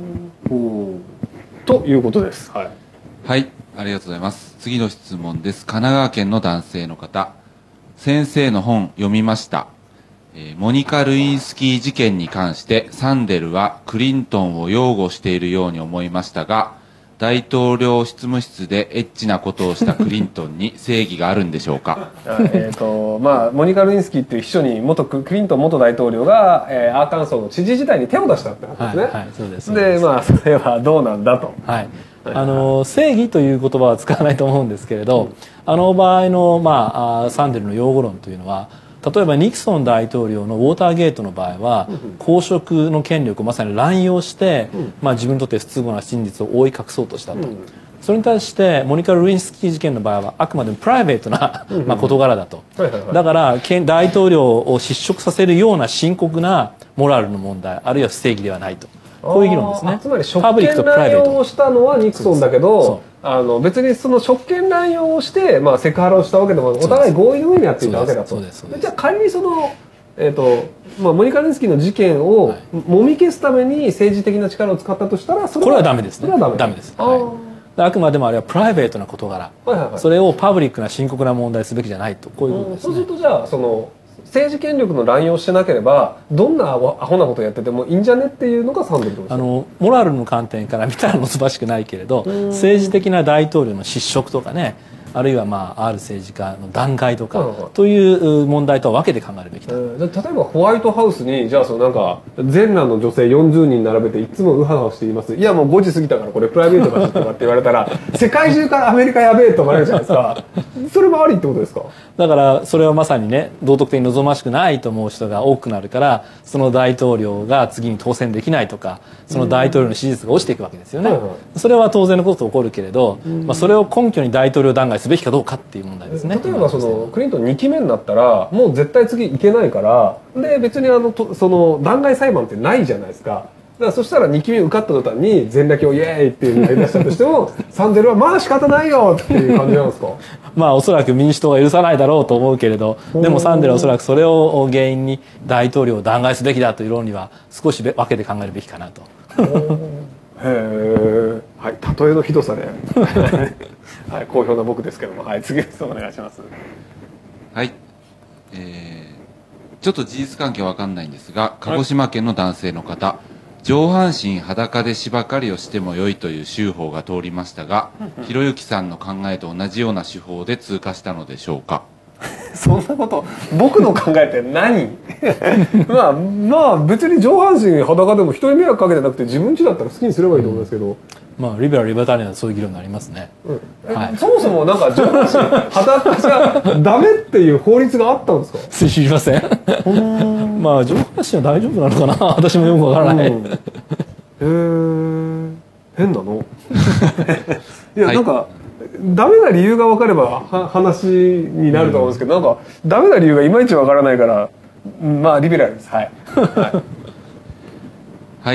ということです。 はい、ありがとうございます。次の質問です。神奈川県の男性の方。先生の本読みました。モニカ・ルインスキー事件に関してサンデルはクリントンを擁護しているように思いましたが、大統領執務室でエッチなことをしたクリントンに正義があるんでしょうか？ モニカ・ルインスキーっていう秘書にクリントン元大統領が、アーカンソーの知事時代に手を出したってことですね。でそれはどうなんだと。 正義という言葉は使わないと思うんですけれど、あの場合の、サンデルの擁護論というのは、例えばニクソン大統領のウォーターゲートの場合は、公職の権力をまさに乱用して、自分にとって不都合な真実を覆い隠そうとしたと。それに対してモニカ・ルインスキー事件の場合はあくまでもプライベートな事柄だと。だから大統領を失職させるような深刻なモラルの問題、あるいは正義ではないと。こういう議論ですね。 つまり職権乱用をしたのはニクソンだけど、別にその職権乱用をして、セクハラをしたわけでもお互い合意の上にやっていたわけだと。じゃあ仮にそのモニカ・ルインスキーの事件をもみ消すために政治的な力を使ったとしたら、 これはダメですね。ダメです。あくまでもあれはプライベートな事柄、それをパブリックな深刻な問題すべきじゃないと、こういうことですね。 そうするとじゃあ政治権力の乱用してなければどんなアホなことやっててもいいんじゃねっていうのがサンデルです。 モラルの観点から見たら望ましくないけれど、政治的な大統領の失職とかね、あるいはある政治家の弾劾とかという問題とは分けて考えるべきだ。 例えばホワイトハウスにじゃあなんか全裸の女性40人並べていつもウハウハしています。いやもう5時過ぎたからこれプライベートだしとかって言われたら世界中からアメリカやべえと思われるじゃないですか。それもありってことですか？ だからそれはまさにね、道徳的に望ましくないと思う人が多くなるから、その大統領が次に当選できないとか、その大統領の支持率が落ちていくわけですよね。それは当然のこと起こるけれど、それを根拠に大統領弾劾すべきかどうかっていう問題ですね。 例えばクリントン2期目になったらもう絶対次いけないから、で別に弾劾裁判ってないじゃないですか。だからそしたら2期目受かった途端に全裸教イエーイっていうのをやりだしたとしてもサンデルは仕方ないよっていう感じなんですか？ おそらく民主党は許さないだろうと思うけれど、でもサンデルはおそらくそれを原因に大統領を弾劾すべきだという論理は少し分けて考えるべきかなと。 へえ、例えのひどさで好評な僕ですけども、次の人お願いします。 ちょっと事実関係わかんないんですが、鹿児島県の男性の方、上半身裸で芝刈りをしても良いという州法が通りましたが、ひろゆきさんの考えと同じような手法で通過したのでしょうか？ そんなこと僕の考えって何？別に上半身裸でも人に迷惑かけてなくて自分家だったら好きにすればいいと思うんですけど、 リベラルリバタリアンはそういう議論になりますね。 そもそもなんか上半身裸じゃダメっていう法律があったんですか？ 知りません。上半身は大丈夫なのかな。私もよくわからない。 変なのいや、はい、なんかダメな理由が分かれば話になると思うんですけど、なんかダメな理由がいまいち分からないから、まあリベラルです。はいはい、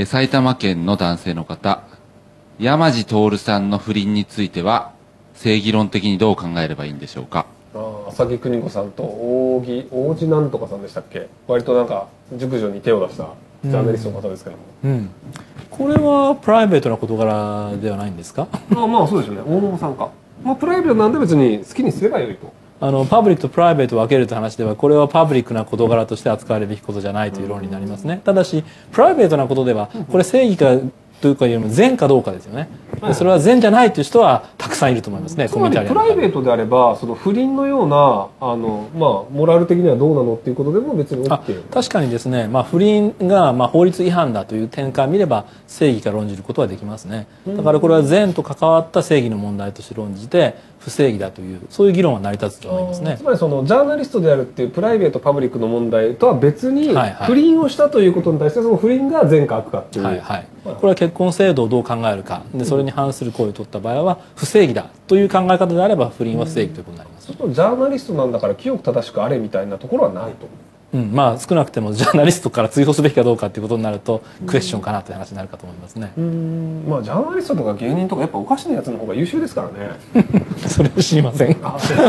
埼玉県の男性の方、山地徹さんの不倫については正義論的にどう考えればいいんでしょうか。 浅木邦子さんと王子なんとかさんでしたっけ、割となんか熟女に手を出したジャーナリストの方ですけども、 これはプライベートな事柄ではないんですか。 まあそうですよね、大桃さんか、まあ、プライベートなんで別に好きにすればよいと。 パブリックとプライベートを分けるという話では、これはパブリックな事柄として扱われるべきことじゃないという論理になりますね。ただしプライベートなことでは、これ正義かというかよりも善かどうかですよね。それは善じゃないという人はたくさんいると思いますね。 つまりプライベートであれば、その不倫のようなまあモラル的にはどうなのっていうことでも別に OK。 確かにですね、不倫が法律違反だという点から見れば正義から論じることはできますね。だからこれは善と関わった正義の問題として論じて、不正義だというそういう議論は成り立つと思いますね。 つまりそのジャーナリストであるっていうプライベートパブリックの問題とは別に、不倫をしたということに対してその不倫が善か悪かっていう、 これは結婚制度をどう考えるかで、それに反する行為を取った場合は不正義だという考え方であれば不倫は正義ということになります。 ジャーナリストなんだから清く正しくあれみたいなところはないと。 少なくてもジャーナリストから追放すべきかどうかということになるとクエスチョンかなという話になるかと思いますね。 ジャーナリストとか芸人とかやっぱおかしなやつの方が優秀ですからねそれは知りません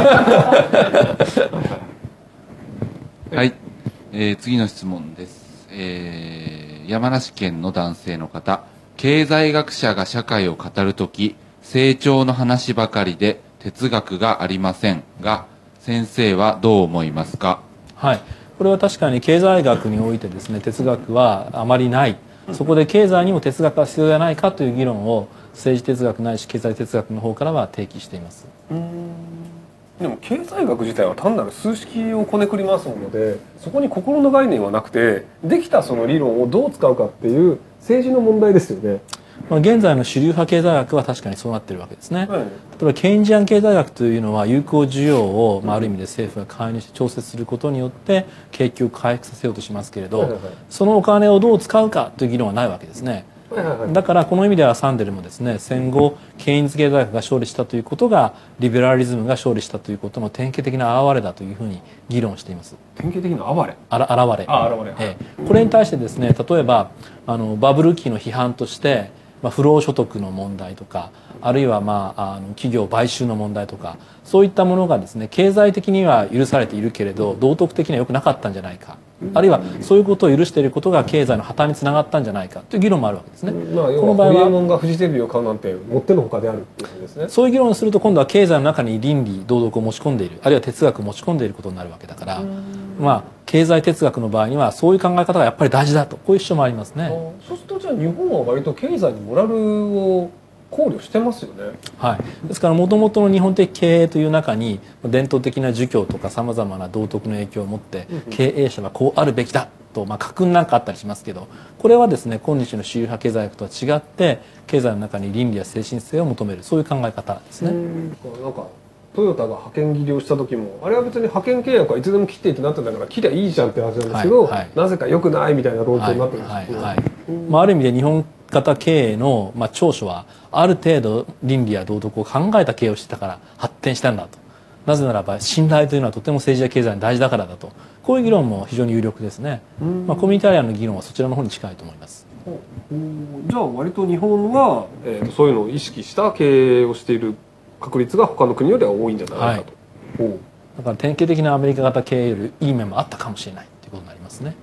はい、次の質問です。山梨県の男性の方、経済学者が社会を語るとき成長の話ばかりで哲学がありませんが、先生はどう思いますか。はい、 これは確かに経済学においてですね、哲学はあまりない、そこで経済にも哲学が必要ではないかという議論を政治哲学ないし経済哲学の方からは提起しています。 でも経済学自体は単なる数式をこねくり回すもので、そこに心の概念はなくて、できたその理論をどう使うかっていう政治の問題ですよね。 現在の主流派経済学は確かにそうなっているわけですね。例えばケインジアン経済学というのは有効需要を、ある意味で政府が介入して調節することによって景気を回復させようとしますけれど、そのお金をどう使うかという議論はないわけですね。だからこの意味ではサンデルもですね、戦後ケインズ経済学が勝利したということがリベラリズムが勝利したということの典型的な表れだというふうに議論しています。 典型的な表れ、 これに対してですね、例えばバブル期の批判として不労所得の問題とか、あるいは企業買収の問題とか、そういったものがですね、経済的には許されているけれど道徳的には良くなかったんじゃないか、あるいはそういうことを許していることが経済の破綻につながったんじゃないかという議論もあるわけですね。 この場合はホリエモンがフジテレビを買うなんてもってのほかであるっていうことですね。 そういう議論をすると今度は経済の中に倫理道徳を持ち込んでいる、あるいは哲学を持ち込んでいることになるわけだから、経済哲学の場合にはそういう考え方がやっぱり大事だと、こういう主張もありますね。 そうするとじゃあ日本は割と経済にモラルを考慮してますよね。 ですからもともとの日本的経営という中に伝統的な儒教とかさまざまな道徳の影響を持って経営者はこうあるべきだと家訓なんかあったりしますけど、これはですね、今日の主流派経済学とは違って経済の中に倫理や精神性を求める、そういう考え方ですね。 なんかトヨタが派遣切りをした時も、あれは別に派遣契約はいつでも切っていってなってたから切りゃいいじゃんって話なんですけど、なぜか良くないみたいな論調になってるんですけど、ある意味で日本型経営の長所はある程度倫理や道徳を考えた経営をしてたから発展したんだと。なぜならば信頼というのはとても政治や経済に大事だからだと、こういう議論も非常に有力ですね。コミュニタリアンの議論はそちらの方に近いと思います。 じゃあ割と日本は、そういうのを意識した経営をしている確率が他の国よりは多いんじゃないかと。 だから典型的なアメリカ型経営よりいい面もあったかもしれないということになりますね。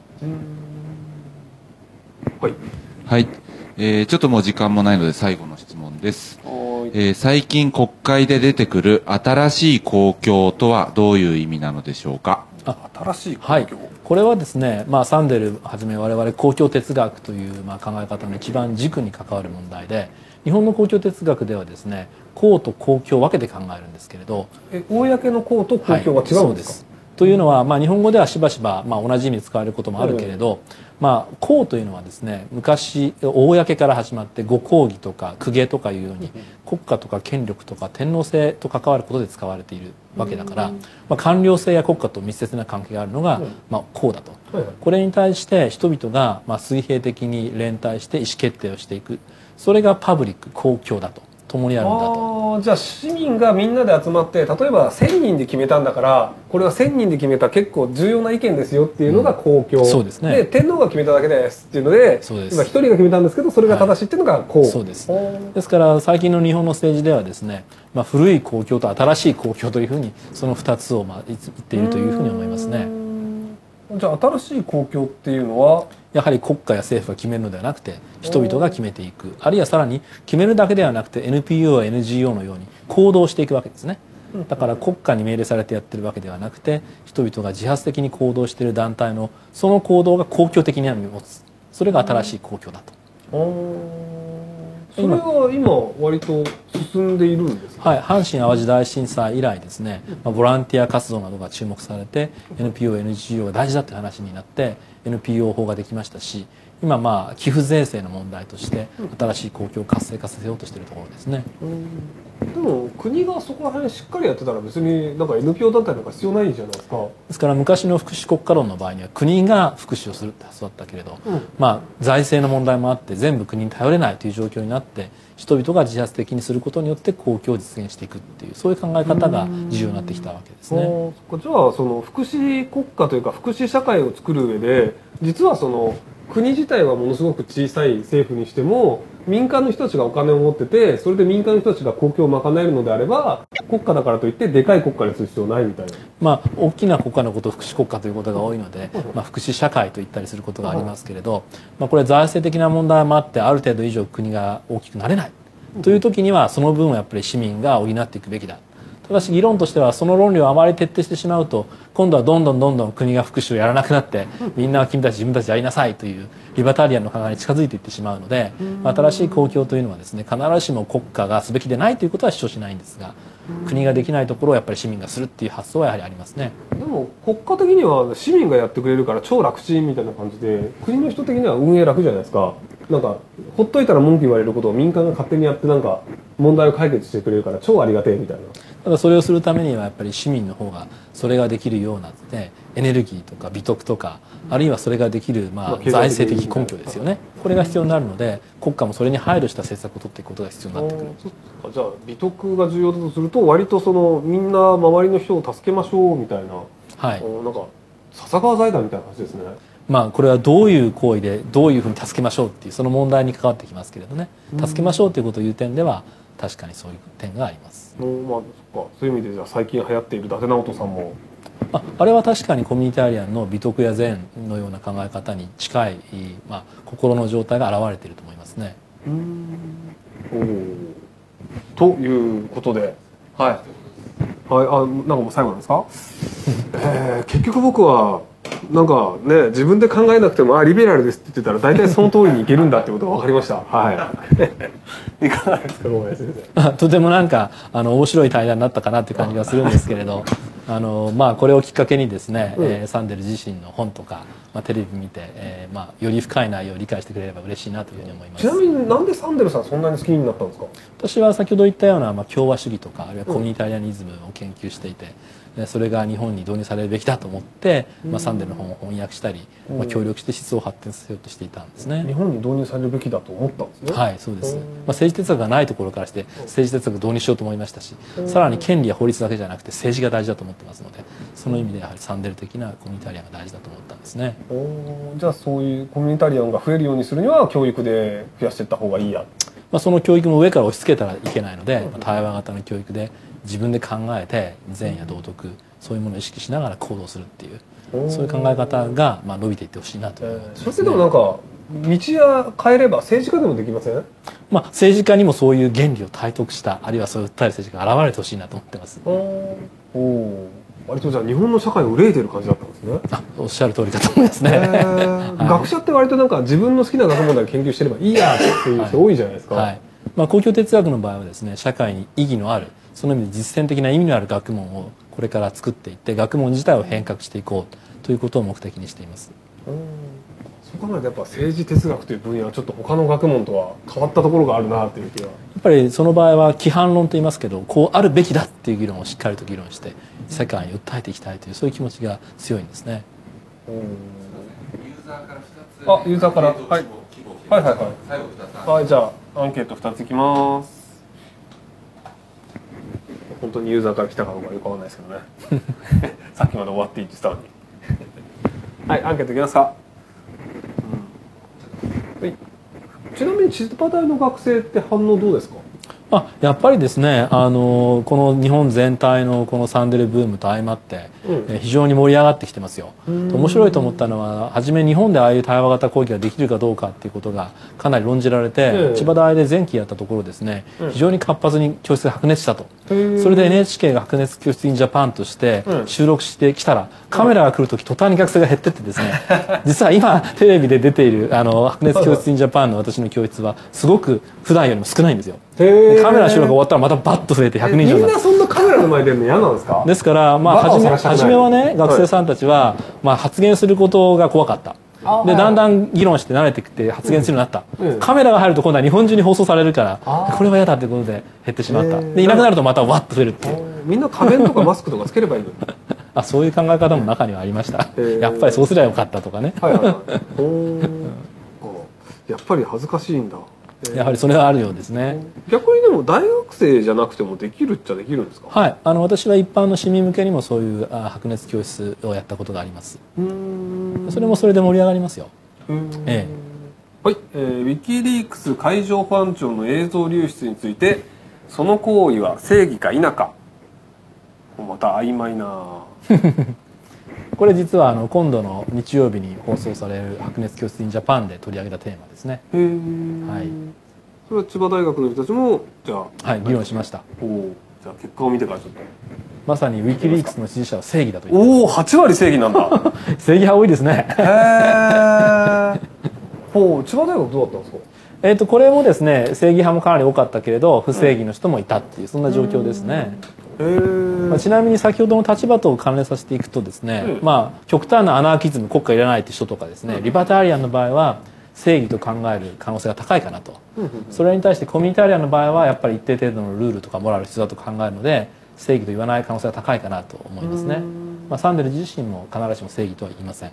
はい、ちょっともう時間もないので最後の質問です。最近国会で出てくる新しい公共とはどういう意味なのでしょうか。 新しい公共、 これはですね、サンデルはじめ我々公共哲学という考え方の一番軸に関わる問題で、日本の公共哲学ではですね、公と公共を分けて考えるんですけれど、 公の公と公共は違うんですか。 というのは、日本語ではしばしば、同じ意味で使われることもあるけれど、公というのはですね、昔公から始まってご公儀とか公家とかいうように国家とか権力とか天皇制と関わることで使われているわけだから、官僚制や国家と密接な関係があるのが、公だと。これに対して人々が水平的に連帯して意思決定をしていく、それがパブリック公共だと。共にあるんだと。 じゃあ市民がみんなで集まって、例えば1000人で決めたんだから、これは1000人で決めた結構重要な意見ですよっていうのが公共、 そうですね。 で天皇が決めただけですっていうので、今一人が決めたんですけどそれが正しいっていうのが公、 そうです。ですから最近の日本の政治ではですね、古い公共と新しい公共というふうにその2つを言っているというふうに思いますね。 じゃあ新しい公共っていうのはやはり国家や政府が決めるのではなくて人々が決めていく、あるいはさらに決めるだけではなくて NPO や NGO のように行動していくわけですね。だから国家に命令されてやってるわけではなくて人々が自発的に行動している団体のその行動が公共的にある意味を持つ、それが新しい公共だと。 それは今割と進んでいるんですか？ はい、阪神・淡路大震災以来ですね、ボランティア活動などが注目されて NPO、NGO が大事だという話になって NPO 法ができましたし、今寄付税制の問題として新しい公共を活性化させようとしているところですね。 でも国がそこら辺しっかりやってたら別になんか NPO 団体なんか必要ないんじゃないですか。 ですから昔の福祉国家論の場合には国が福祉をするって発想だったけれど、財政の問題もあって全部国に頼れないという状況になって人々が自発的にすることによって公共を実現していくっていう、そういう考え方が重要になってきたわけですね。 じゃあその福祉国家というか福祉社会を作る上で実はその国自体はものすごく小さい政府にしても民間の人たちがお金を持ってて、それで民間の人たちが公共を賄えるのであれば国家だからといってでかい国家にする必要ないみたいな。 大きな国家のことを福祉国家ということが多いので、福祉社会と言ったりすることがありますけれど、これ財政的な問題もあってある程度以上国が大きくなれないという時にはその分をやっぱり市民が補っていくべきだ。ただし議論としてはその論理をあまり徹底してしまうと今度はどんどん国が福祉をやらなくなってみんな君たち自分たちやりなさいというリバタリアンの考えに近づいていってしまうので、新しい公共というのはですね、必ずしも国家がすべきでないということは主張しないんですが、国ができないところをやっぱり市民がするっていう発想はやはりありますね。 でも国家的には市民がやってくれるから超楽ちんみたいな感じで国の人的には運営楽じゃないですか。なんかほっといたら文句言われることを民間が勝手にやってなんか問題を解決してくれるから超ありがてえみたいな。 ただそれをするためにはやっぱり市民の方がそれができるような、ね、エネルギーとか美徳とかあるいはそれができる財政的根拠ですよね。これが必要になるので国家もそれに配慮した政策を取っていくことが必要になってくる。 じゃあ美徳が重要だとすると割とそのみんな周りの人を助けましょうみたいな、なんか笹川財団みたいな話ですね。 これはどういう行為でどういうふうに助けましょうっていうその問題に関わってきますけれどね、助けましょうということを言う点では確かにそういう点があります。 そういう意味でじゃあ最近流行っている伊達直人さんもあれは確かにコミュニタリアンの美徳や善のような考え方に近い、心の状態が現れていると思いますね。 ということで、なんかもう最後なんですか？結局僕はなんかね自分で考えなくてもリベラルですって言ってたら大体その通りにいけるんだってことが分かりました。いかがですか小林先生。 とてもなんか面白い対談になったかなっていう感じがするんですけれどこれをきっかけにですね、サンデル自身の本とか、テレビ見て、より深い内容を理解してくれれば嬉しいなというふうに思います。 ちなみになんでサンデルさんそんなに好きになったんですか？ 私は先ほど言ったような、共和主義とかあるいはコミュニタリアニズムを研究していて、それが日本に導入されるべきだと思って、サンデルの本を翻訳したり、協力して思想を発展させようとしていたんですね。 日本に導入されるべきだと思ったんですね。 はい、そうです。政治哲学がないところからして政治哲学を導入しようと思いましたし、さらに権利や法律だけじゃなくて政治が大事だと思ってますので、その意味でやはりサンデル的なコミュニタリアンが大事だと思ったんですね。 じゃあそういうコミュニタリアンが増えるようにするには教育で増やしていった方がいいや。 その教育も上から押し付けたらいけないので、対話型の教育で自分で考えて善や道徳そういうものを意識しながら行動するっていう、そういう考え方が伸びていってほしいなと思います、 それってでもなんか道や変えれば政治家でもできません？ 政治家にもそういう原理を体得したあるいはそういう訴える政治家が現れてほしいなと思ってます。 割とじゃあ日本の社会を憂いている感じだったんですね。 おっしゃる通りだと思いますね。 学者って割となんか自分の好きな学問だけ研究してればいいやっていう人多いじゃないですか。 公共哲学の場合はですね、社会に意義のあるその意味で実践的な意味のある学問をこれから作っていって学問自体を変革していこうということを目的にしています。 そう考えるとやっぱ政治哲学という分野はちょっと他の学問とは変わったところがあるなという気が。やっぱりその場合は規範論と言いますけど、こうあるべきだっていう議論をしっかりと議論して世界に訴えていきたいというそういう気持ちが強いんですね。 ユーザーから2つ。 あ、ユーザーから。はい。はいはいはい。最後2つ。はい、じゃあアンケート2ついきます。本当にユーザーから来たかどうかよくわかんないですけどね。さっきまで終わっていってたのに。はい、アンケートいきますか。はい。ちなみに千葉大の学生って反応どうですか？ やっぱりですね、この日本全体のこのサンデルブームと相まって、非常に盛り上がってきてますよ。面白いと思ったのは、初め日本でああいう対話型講義ができるかどうかっていうことがかなり論じられて、千葉大で前期やったところですね、非常に活発に教室が白熱したと。それで NHK が白熱教室インジャパンとして収録してきたら、カメラが来るとき途端に学生が減ってってですね、実は今テレビで出ている白熱教室インジャパンの私の教室はすごく普段よりも少ないんですよ。カメラ収録が終わったらまたバッと増えて100人以上になって、 みんなそんなカメラの前で出るの嫌なんですか？ ですから初めはね、学生さんたちは発言することが怖かった。でだんだん議論して慣れてきて発言するようになった、カメラが入ると今度は日本中に放送されるからこれは嫌だということで減ってしまった。でいなくなるとまたわっと増えるっていう。 みんな仮面とかマスクとかつければいいのにそういう考え方も中にはありました。やっぱりそうすればよかったとかね。 やっぱり恥ずかしいんだ。 やはりそれはあるようですね。 逆にでも大学生じゃなくてもできるっちゃできるんですか？ はい、私は一般の市民向けにもそういう白熱教室をやったことがあります。それもそれで盛り上がりますよ。はい、 ウィキリークス海上保安庁の映像流出について、その行為は正義か否か、また曖昧なこれ実は今度の日曜日に放送される白熱教室インジャパンで取り上げたテーマですね。はい。 それは千葉大学の人たちもじゃあ議論しました。 じゃあ結果を見てからちょっと。 まさにウィキリークスの支持者は正義だと言ってます。 8割正義なんだ。 正義派多いですね。 千葉大学どうだったんですか？ これもですね、正義派もかなり多かったけれど不正義の人もいたっていうそんな状況ですね。ちなみに先ほどの立場と関連させていくとですね、極端なアナーキズム、国家いらないって人とかですね、リバタリアンの場合は正義と考える可能性が高いかなと。それに対してコミュニタリアンの場合はやっぱり一定程度のルールとかモラル必要だと考えるので、正義と言わない可能性が高いかなと思いますね。サンデル自身も必ずしも正義とは言いません。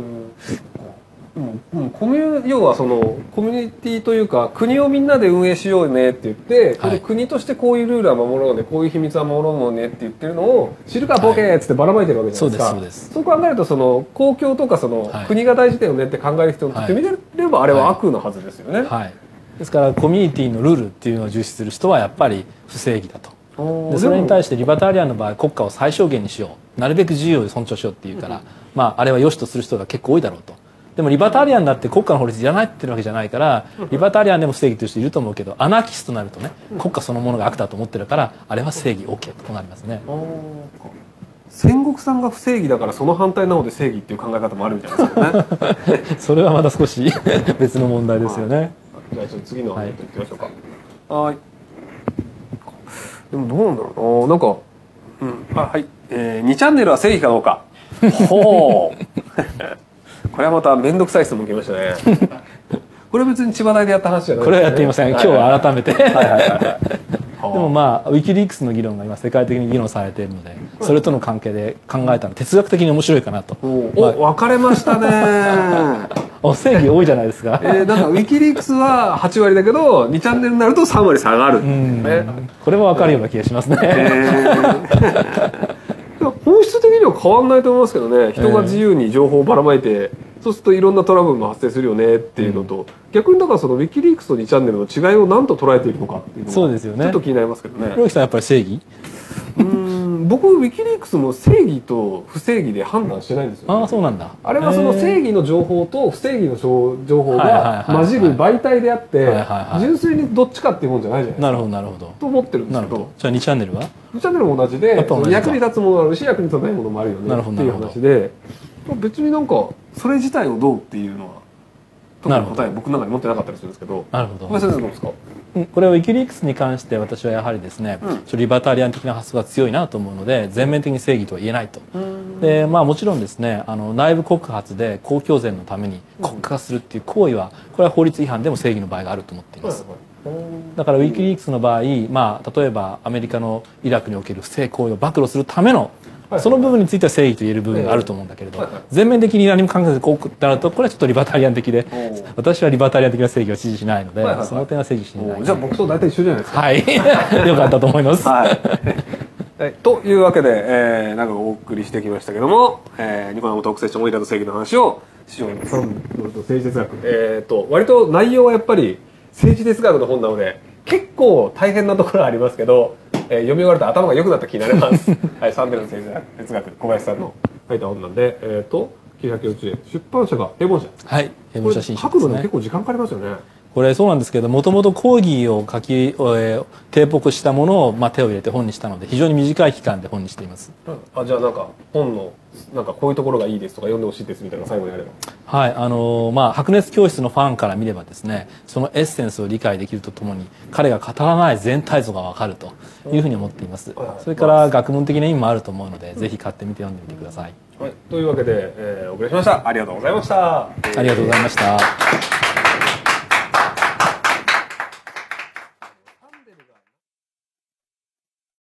要はそのコミュニティというか国をみんなで運営しようねって言って、この国としてこういうルールは守ろうね、こういう秘密は守ろうねって言ってるのを知るかボケーっつってばらまいてるわけじゃないですか。そうです。そう考えるとその公共とかその国が大事だよねって考える人にとってみればあれは悪のはずですよね。ですからコミュニティのルールっていうのを重視する人はやっぱり不正義だと。でそれに対してリバタリアンの場合国家を最小限にしよう、なるべく自由を尊重しようっていうから、あれは良しとする人が結構多いだろうと。でもリバタリアンだって国家の法律いらないってるわけじゃないから、リバタリアンでも不正義という人いると思うけど、アナーキストになるとね、国家そのものが悪だと思ってるから、あれは正義 OK となりますね。 戦国さんが不正義だからその反対なので正義っていう考え方もあるみたいですけどね。 それはまた少し別の問題ですよね。 じゃあちょっと次の話いきましょうか。はい。でもどうなんだろうな、なんか、はい。2チャンネルは正義かどうか。ほう。これはまた面倒くさい質問来ましたね。これは別に千葉大でやった話じゃないですね。 これはやっていません。今日は改めて。でもウィキリークスの議論が今世界的に議論されているので、それとの関係で考えたの哲学的に面白いかなと。 分かれましたね。 正義多いじゃないですか。 なんかウィキリークスは8割だけど2チャンネルになると3割下がる。 これも分かるような気がしますね。 本質的には変わんないと思いますけどね。人が自由に情報をばらまいて、そうするといろんなトラブルも発生するよねっていうのと、逆にだからそのウィキリークスと2チャンネルの違いを何と捉えているのかっていうのがそうですよね。 ちょっと気になりますけどね。 ひろゆきさんやっぱり正義？ 僕ウィキリークスも正義と不正義で判断してないんですよ、ね。 そうなんだ。 あれはその正義の情報と不正義の情報が混じる媒体であって、純粋にどっちかっていうもんじゃないじゃないですか。 なるほど。 と思ってるんですけど。 じゃあ2チャンネルは ？2チャンネルも同じで、役に立つものもあるし役に立たないものもあるよねっていう話で、別になんかそれ自体をどうっていうのは特に答え僕の中に持ってなかったりするんですけど。 なるほど。 小林先生どうですか？ これをウィキリークスに関して私はやはりですね、リバタリアン的な発想が強いなと思うので全面的に正義とは言えないと。でもちろんですね内部告発で公共善のために国家化するっていう行為はこれは法律違反でも正義の場合があると思っています。だからウィキリークスの場合、例えばアメリカのイラクにおける不正行為を暴露するためのその部分については正義と言える部分があると思うんだけれど、全面的に何も考えずこうなるとこれはちょっとリバタリアン的で、私はリバタリアン的な正義を支持しないので、その点は正義しない。 じゃあ僕と大体一緒じゃないですか。 はい、よかったと思います。 というわけで、なんかお送りしてきましたけども、ニコ生トークセッションオイラと正義の話を師匠の政治哲学、割と内容はやっぱり政治哲学の本なので結構大変なところはありますけど、読み終わると頭が良くなった気になります。はい、サンデルの政治哲学小林さんの書いた本なんで、940円、出版社が平凡社。 はい、平凡社新書ですね。 書くのに結構時間かかりますよね。 これそうなんですけど、もともと講義を提北したものを手を入れて本にしたので非常に短い期間で本にしています。 じゃあなんか本のなんかこういうところがいいですとか読んでほしいですみたいな最後にあれば。 はい、白熱教室のファンから見ればですね、そのエッセンスを理解できるとともに彼が語らない全体像がわかるというふうに思っています。それから学問的な意味もあると思うので、ぜひ買ってみて読んでみてください。 はい、というわけで、お送りしました。ありがとうございました。 ありがとうございました。